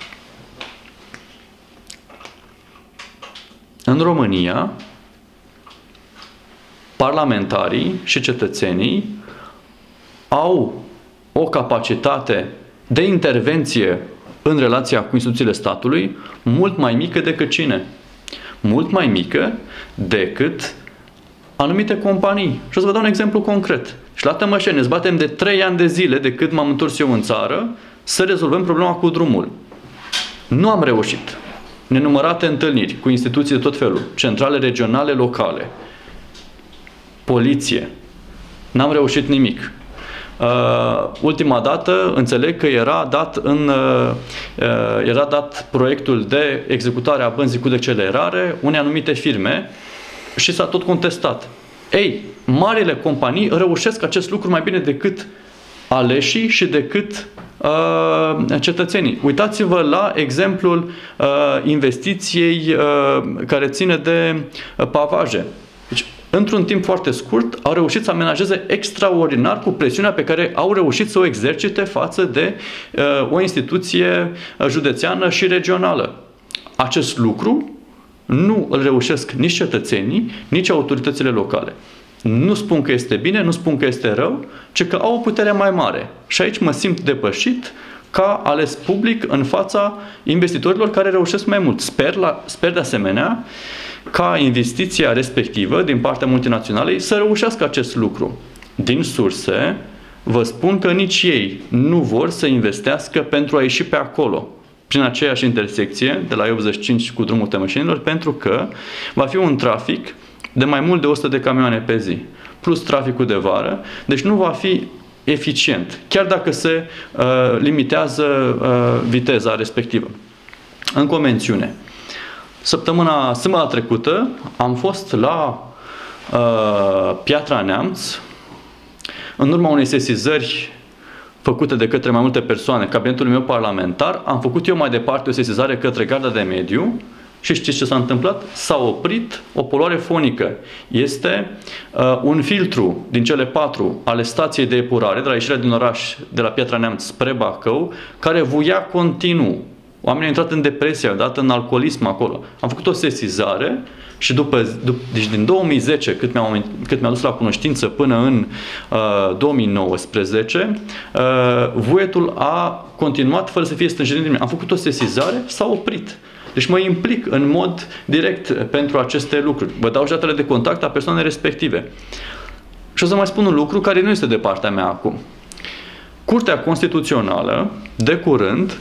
În România, parlamentarii și cetățenii au o capacitate de intervenție în relația cu instituțiile statului mult mai mică decât cine? Mult mai mică decât anumite companii. Și o să vă dau un exemplu concret. Și la Tămășeni ne zbatem de trei ani de zile de când m-am întors eu în țară să rezolvăm problema cu drumul. Nu am reușit. Nenumărate întâlniri cu instituții de tot felul, centrale, regionale, locale, poliție. N-am reușit nimic. Uh, ultima dată înțeleg că era dat, în, uh, era dat proiectul de executare a bănzii cu decelerare unei anumite firme și s-a tot contestat. Ei, marile companii reușesc acest lucru mai bine decât aleșii și decât uh, cetățenii. Uitați-vă la exemplul uh, investiției uh, care ține de uh, pavaje. Deci, într-un timp foarte scurt, au reușit să amenajeze extraordinar cu presiunea pe care au reușit să o exercite față de uh, o instituție județeană și regională. Acest lucru nu îl reușesc nici cetățenii, nici autoritățile locale. Nu spun că este bine, nu spun că este rău, ci că au o putere mai mare. Și aici mă simt depășit ca ales public în fața investitorilor care reușesc mai mult. Sper, la, sper de asemenea ca investiția respectivă din partea multinaționalei să reușească acest lucru. Din surse, vă spun că nici ei nu vor să investească pentru a ieși pe acolo, prin aceeași intersecție de la E optzeci și cinci cu drumul Tămășenilor, pentru că va fi un trafic de mai mult de o sută de camioane pe zi, plus traficul de vară, deci nu va fi eficient, chiar dacă se uh, limitează uh, viteza respectivă. Încă o mențiune. Săptămâna, sâmbătă trecută, am fost la uh, Piatra Neamț, în urma unei sesizări făcute de către mai multe persoane, cabinetul meu parlamentar, am făcut eu mai departe o sesizare către Garda de Mediu, Și știți ce s-a întâmplat? S-a oprit o poluare fonică. Este uh, un filtru din cele patru ale stației de epurare, de la ieșirea din oraș, de la Piatra Neamț spre Bacău, care vuia continuu. Oamenii au intrat în depresie, au dat în alcoolism acolo. Am făcut o sesizare și după, după, deci din două mii zece, cât mi-a cât mi-a dus la cunoștință, până în uh, două mii nouăsprezece, uh, vuietul a continuat fără să fie stânjenit din mine. Am făcut o sesizare, s-a oprit. Deci mă implic în mod direct pentru aceste lucruri. Vă dau și datele de contact a persoanei respective. Și o să mai spun un lucru care nu este de partea mea acum. Curtea Constituțională, de curând,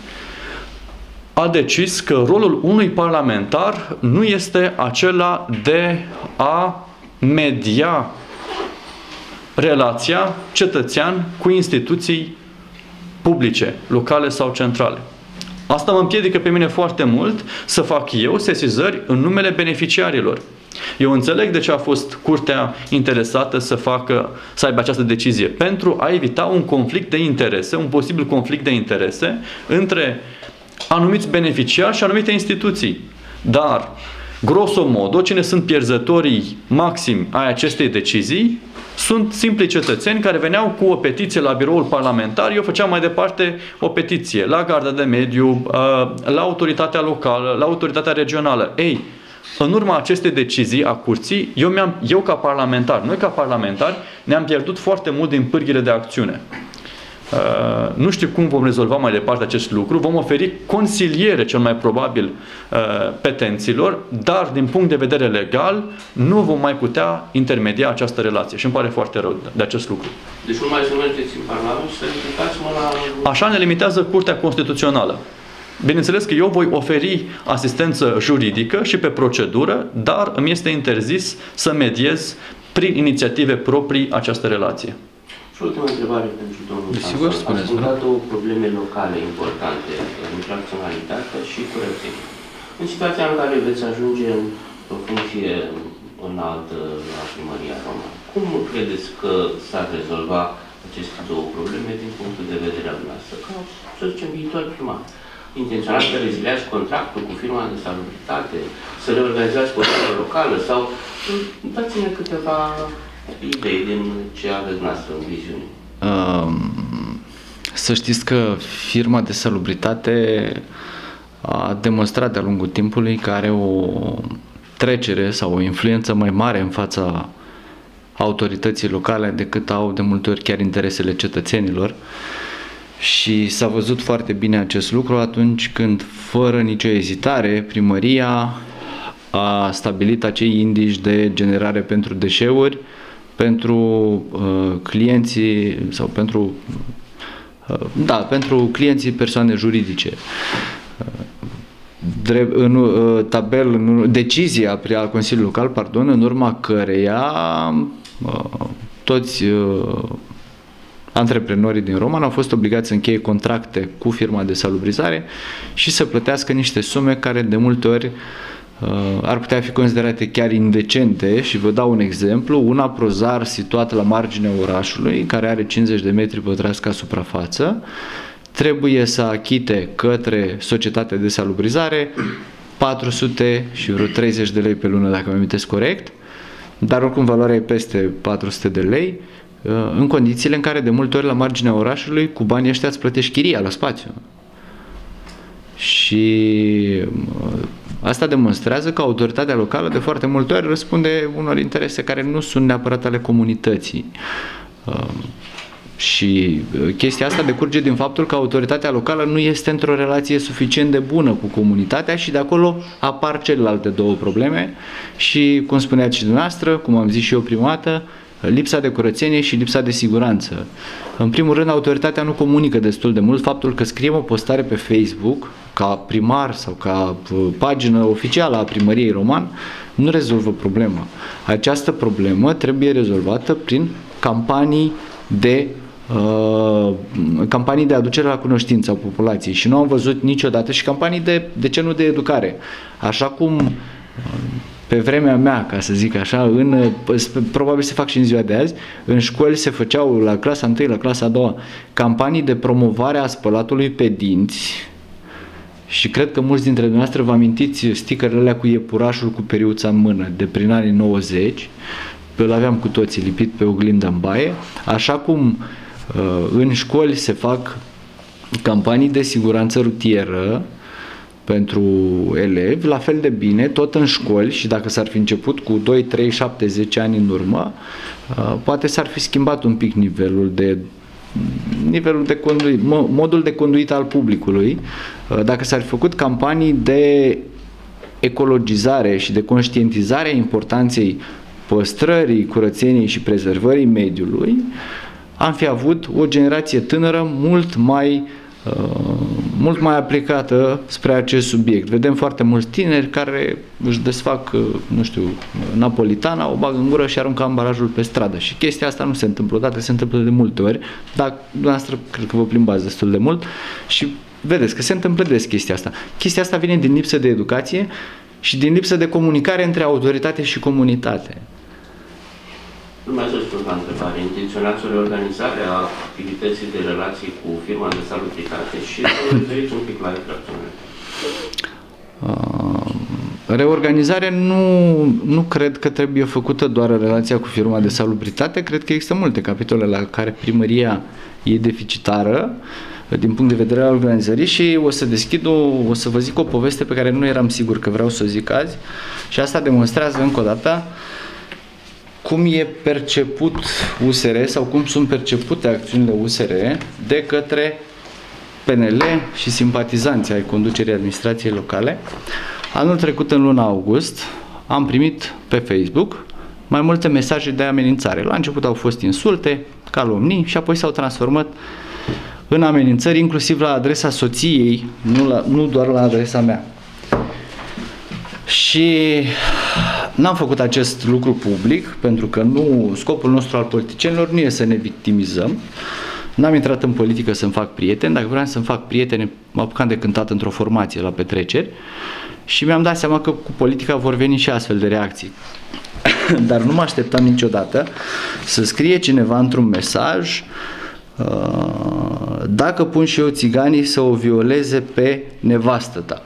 a decis că rolul unui parlamentar nu este acela de a media relația cetățean cu instituții publice, locale sau centrale. Asta mă împiedică pe mine foarte mult să fac eu sesizări în numele beneficiarilor. Eu înțeleg de ce a fost curtea interesată să facă, să aibă această decizie, pentru a evita un conflict de interese, un posibil conflict de interese între anumiți beneficiari și anumite instituții. Dar, grosomodo, cine sunt pierzătorii maximi ai acestei decizii sunt simpli cetățeni care veneau cu o petiție la biroul parlamentar. Eu făceam mai departe o petiție la Garda de Mediu, la autoritatea locală, la autoritatea regională. Ei, în urma acestei decizii a curții, eu, mi-am, eu ca parlamentar, noi ca parlamentari, ne-am pierdut foarte mult din pârghile de acțiune. Uh, nu știu cum vom rezolva mai departe acest lucru. Vom oferi consiliere, cel mai probabil, uh, petenților, dar din punct de vedere legal nu vom mai putea intermedia această relație. Și îmi pare foarte rău de acest lucru. Deci nu mai să mergeți în Parlament și să limitați-mă la... Așa ne limitează Curtea Constituțională. Bineînțeles că eu voi oferi asistență juridică și pe procedură, dar îmi este interzis să mediez prin inițiative proprii această relație. Și ultima întrebare pentru domnul Desigur, spuneți. Ați punctat două probleme locale importante, infracționalitatea și curățenia. În situația în care veți ajunge în o funcție înaltă la Primăria Roma, cum credeți că s-ar rezolva aceste două probleme din punctul de vedere al noastră? Ca, să zicem, viitor primar. Intenționați să reziliați contractul cu firma de salubritate, să reorganizați politica locală sau dați-ne câteva idei din ce aveți noastră în viziune. Să știți că firma de salubritate a demonstrat de-a lungul timpului că are o trecere sau o influență mai mare în fața autorității locale decât au de multe ori chiar interesele cetățenilor. Și s-a văzut foarte bine acest lucru atunci când, fără nicio ezitare, primăria a stabilit acei indici de generare pentru deșeuri pentru uh, clienții sau pentru uh, da, pentru clienții persoane juridice. Drept, în uh, tabel, în, decizia al Consiliului Local, pardon, în urma căreia uh, toți uh, antreprenorii din Roman au fost obligați să încheie contracte cu firma de salubrizare și să plătească niște sume care de multe ori uh, ar putea fi considerate chiar indecente. Și vă dau un exemplu: un aprozar situat la marginea orașului, care are cincizeci de metri pătrați ca suprafață, trebuie să achite către societatea de salubrizare patru sute și vreo treizeci de lei pe lună, dacă mă amintesc corect, dar oricum valoarea e peste patru sute de lei, în condițiile în care de multe ori la marginea orașului cu banii ăștia îți plătești chiria la spațiu. Și asta demonstrează că autoritatea locală de foarte multe ori răspunde unor interese care nu sunt neapărat ale comunității. Și chestia asta decurge din faptul că autoritatea locală nu este într-o relație suficient de bună cu comunitatea și de acolo apar celelalte două probleme și, cum spuneați și dumneavoastră, cum am zis și eu prima dată, lipsa de curățenie și lipsa de siguranță. În primul rând, autoritatea nu comunică destul de mult. Faptul că scriem o postare pe Facebook ca primar sau ca pagină oficială a Primăriei Roman nu rezolvă problema. Această problemă trebuie rezolvată prin campanii de uh, campanii de aducere la cunoștință a populației și nu am văzut niciodată și campanii de, de ce nu de educare. Așa cum pe vremea mea, ca să zic așa, în, probabil se fac și în ziua de azi, în școli se făceau la clasa întâi, la clasa a doua, campanii de promovare a spălatului pe dinți Și cred că mulți dintre dumneavoastră vă amintiți stickerele alea cu iepurașul cu periuța în mână, de prin anii nouăzeci, îl aveam cu toții lipit pe oglindă în baie, așa cum în școli se fac campanii de siguranță rutieră pentru elevi, la fel de bine, tot în școli, și dacă s-ar fi început cu doi, trei, șapte, zece ani în urmă, poate s-ar fi schimbat un pic nivelul de nivelul de conduit, modul de conduit al publicului, dacă s-ar fi făcut campanii de ecologizare și de conștientizare a importanței păstrării, curățeniei și prezervării mediului, am fi avut o generație tânără mult mai mult mai aplicată spre acest subiect. Vedem foarte mulți tineri care își desfac, nu știu, napolitana, o bagă în gură și aruncă ambalajul pe stradă. Și chestia asta nu se întâmplă odată, se întâmplă de multe ori, dar dumneavoastră cred că vă plimbați destul de mult și vedeți că se întâmplă des chestia asta. Chestia asta vine din lipsă de educație și din lipsă de comunicare între autoritate și comunitate. Nu mai să spun la întrebare. Intenționați o reorganizare a activității de relații cu firma de salubritate și să referiți un pic la infracțiune. Uh, reorganizarea nu, nu cred că trebuie făcută doar în relația cu firma de salubritate. Cred că există multe capitole la care primăria e deficitară din punct de vedere al organizării și o să deschid o, o să vă zic o poveste pe care nu eram sigur că vreau să o zic azi și asta demonstrează încă o dată cum e perceput U S R sau cum sunt percepute acțiunile U S R de către P N L și simpatizanții ai conducerii administrației locale. Anul trecut, în luna august, am primit pe Facebook mai multe mesaje de amenințare. La început au fost insulte, calomnii și apoi s-au transformat în amenințări, inclusiv la adresa soției, nu, la, nu doar la adresa mea. Și n-am făcut acest lucru public, pentru că nu, scopul nostru al politicienilor nu e să ne victimizăm. N-am intrat în politică să-mi fac prieteni, dacă vreau să-mi fac prieteni, mă apucam de cântat într-o formație la petreceri și mi-am dat seama că cu politica vor veni și astfel de reacții. Dar nu mă așteptam niciodată să scrie cineva într-un mesaj: dacă pun și eu țiganii să o violeze pe nevastă ta.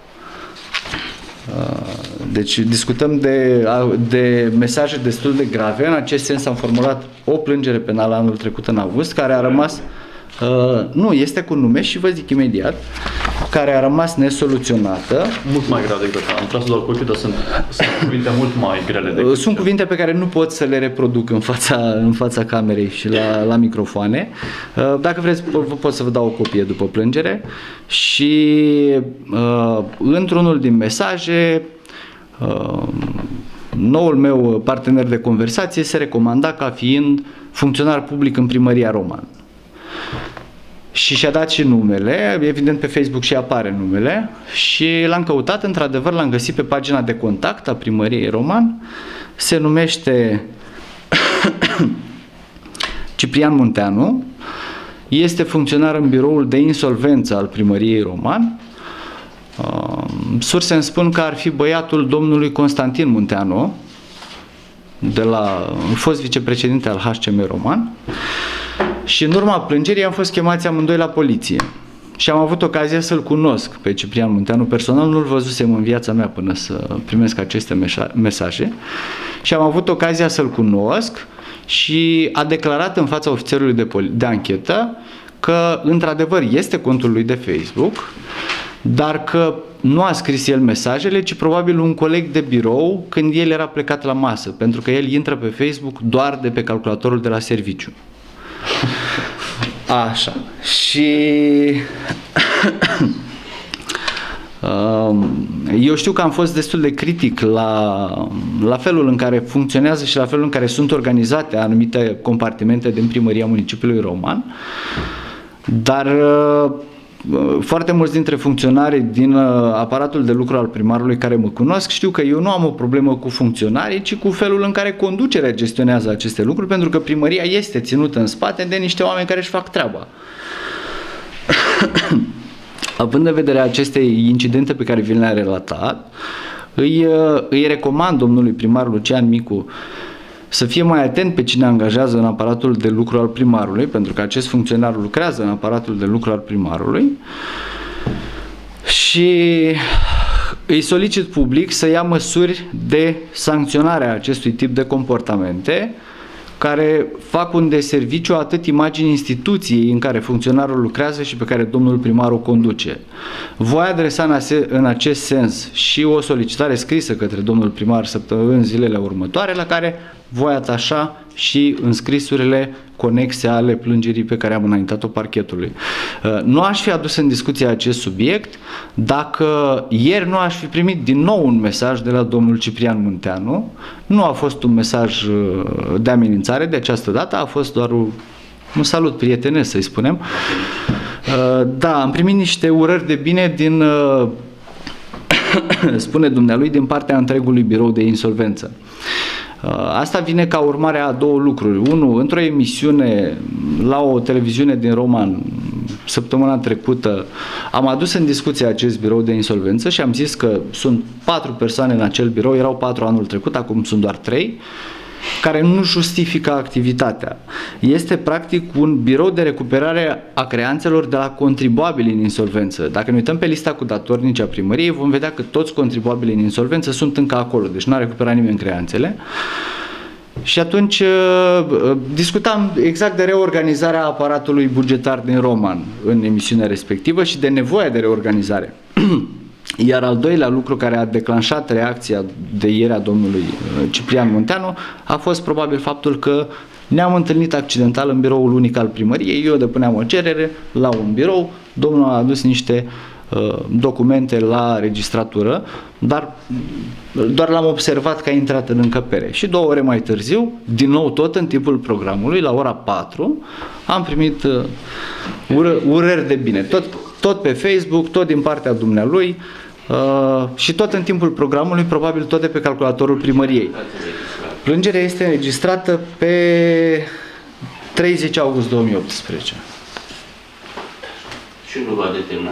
Deci discutăm de, de mesaje destul de grave. În acest sens am formulat o plângere penală anul trecut în august, care a rămas, uh, nu, este cu nume și vă zic imediat, care a rămas nesoluționată. Mult mai grave decât am tras doar cu ochiul, dar sunt, sunt cuvinte mult mai grele decât Sunt cuvinte pe care nu pot să le reproduc în fața, în fața camerei și la, la microfoane. Uh, dacă vreți, vă pot să vă dau o copie după plângere. Și uh, într-unul din mesaje, uh, noul meu partener de conversație se recomanda ca fiind funcționar public în primăria Roman. Și și-a dat și numele, evident pe Facebook și apare numele, și l-am căutat, într-adevăr l-am găsit pe pagina de contact a primăriei Roman, se numește Ciprian Munteanu, este funcționar în biroul de insolvență al primăriei Roman. Surse îmi spun că ar fi băiatul domnului Constantin Munteanu, de la, fost vicepreședinte al H C M Roman. Și în urma plângerii am fost chemați amândoi la poliție. Și am avut ocazia să-l cunosc pe Ciprian Munteanu personal, nu-l văzusem în viața mea până să primesc aceste mesaje. Și am avut ocazia să-l cunosc și a declarat în fața ofițerului de, de anchetă că într-adevăr este contul lui de Facebook, dar că nu a scris el mesajele, ci probabil un coleg de birou când el era plecat la masă, pentru că el intră pe Facebook doar de pe calculatorul de la serviciu. Așa. Și eu știu că am fost destul de critic la, la felul în care funcționează și la felul în care sunt organizate anumite compartimente din primăria municipiului Roman, dar foarte mulți dintre funcționarii din aparatul de lucru al primarului care mă cunosc știu că eu nu am o problemă cu funcționarii, ci cu felul în care conducerea gestionează aceste lucruri, pentru că primăria este ținută în spate de niște oameni care își fac treaba. Având în vedere aceste incidente pe care vi le-am relatat, îi, îi recomand domnului primar Lucian Micu să fie mai atent pe cine angajează în aparatul de lucru al primarului, pentru că acest funcționar lucrează în aparatul de lucru al primarului, și îi solicit public să ia măsuri de sancționare a acestui tip de comportamente care fac un deserviciu atât imaginii instituției în care funcționarul lucrează și pe care domnul primar o conduce. Voi adresa în acest sens și o solicitare scrisă către domnul primar în zilele următoare, la care voi atașa și înscrisurile conexe ale plângerii pe care am înaintat-o parchetului. Nu aș fi adus în discuție acest subiect dacă ieri nu aș fi primit din nou un mesaj de la domnul Ciprian Munteanu. Nu a fost un mesaj de amenințare de această dată, a fost doar un salut prietenesc, să-i spunem. Da, am primit niște urări de bine din, spune dumnealui, din partea întregului birou de insolvență. Asta vine ca urmare a două lucruri. Unu, într-o emisiune la o televiziune din Roman săptămâna trecută am adus în discuție acest birou de insolvență și am zis că sunt patru persoane în acel birou, erau patru anul trecut, acum sunt doar trei, care nu justifică activitatea. Este practic un birou de recuperare a creanțelor de la contribuabili în insolvență. Dacă ne uităm pe lista cu datornici a primăriei, vom vedea că toți contribuabilii în insolvență sunt încă acolo, deci nu a recuperat nimeni creanțele. Și atunci discutam exact de reorganizarea aparatului bugetar din Roman în emisiunea respectivă și de nevoia de reorganizare. Iar al doilea lucru care a declanșat reacția de ieri a domnului Ciprian Munteanu a fost probabil faptul că ne-am întâlnit accidental în biroul unic al primăriei, eu depuneam o cerere la un birou, domnul a adus niște uh, documente la registratură, dar doar l-am observat că a intrat în încăpere. Și două ore mai târziu, din nou tot în timpul programului, la ora patru, am primit uh, ură, urări de bine, tot, tot pe Facebook, tot din partea dumnealui, Uh, și tot în timpul programului, probabil tot de pe calculatorul primăriei. Plângerea este înregistrată pe treizeci august două mii optsprezece. Și nu va determina.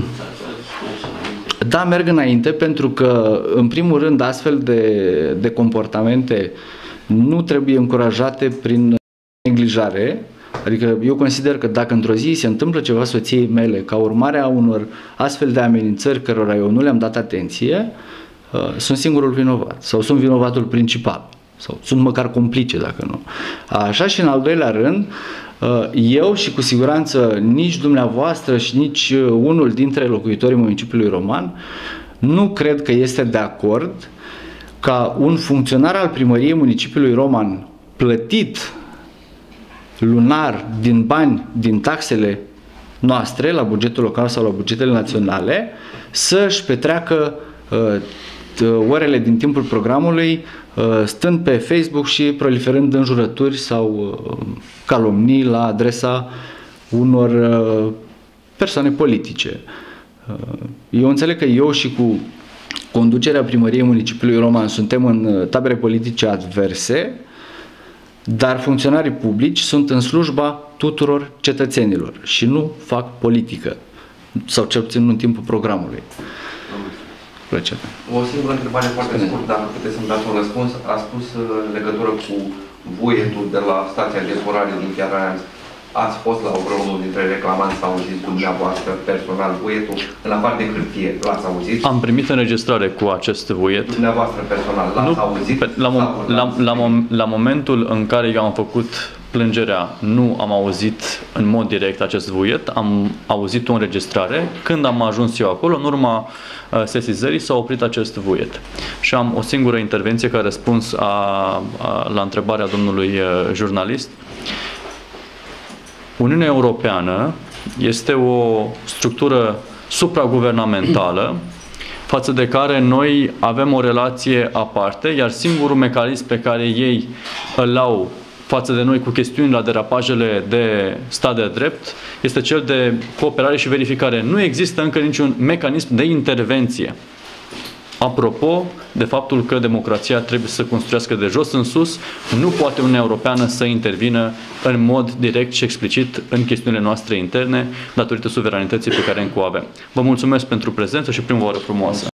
Da, merg înainte pentru că, în primul rând, astfel de, de comportamente nu trebuie încurajate prin neglijare. Adică eu consider că dacă într-o zi se întâmplă ceva soției mele ca urmare a unor astfel de amenințări cărora eu nu le-am dat atenție, uh, sunt singurul vinovat sau sunt vinovatul principal sau sunt măcar complice dacă nu. Așa, și în al doilea rând, uh, eu și cu siguranță nici dumneavoastră și nici unul dintre locuitorii municipiului Roman nu cred că este de acord ca un funcționar al primăriei municipiului Roman plătit lunar din bani, din taxele noastre la bugetul local sau la bugetele naționale, să-și petreacă uh, orele din timpul programului uh, stând pe Facebook și proliferând înjurături sau uh, calomnii la adresa unor uh, persoane politice. Uh, eu înțeleg că eu și cu conducerea primăriei municipiului Roman suntem în tabere politice adverse, dar funcționarii publici sunt în slujba tuturor cetățenilor și nu fac politică, sau cel puțin nu în timpul programului. Plăcere. O singură întrebare foarte scurtă, dacă puteți să-mi dați un răspuns. A spus în legătură cu buietul de la stația de epurare din Chiaraneamț. Ați fost la vreunul dintre reclamanți, s-a auzit dumneavoastră personal buietul, în afară de hârtie, l-ați auzit? Am primit înregistrare cu acest buiet. Dumneavoastră personal, l-ați auzit? Pe, la, mom la, la, mom la momentul în care eu am făcut plângerea, nu am auzit în mod direct acest buiet, am auzit o înregistrare. Când am ajuns eu acolo, în urma uh, sesizării, s-a oprit acest buiet. Și am o singură intervenție ca răspuns a, a, la întrebarea domnului uh, jurnalist. Uniunea Europeană este o structură supraguvernamentală față de care noi avem o relație aparte, iar singurul mecanism pe care ei îl au față de noi cu chestiuni la derapajele de stat de drept este cel de cooperare și verificare. Nu există încă niciun mecanism de intervenție. Apropo de faptul că democrația trebuie să se construiască de jos în sus, nu poate Uniunea Europeană să intervină în mod direct și explicit în chestiunile noastre interne, datorită suveranității pe care încă o avem. Vă mulțumesc pentru prezență și primăvară frumoasă!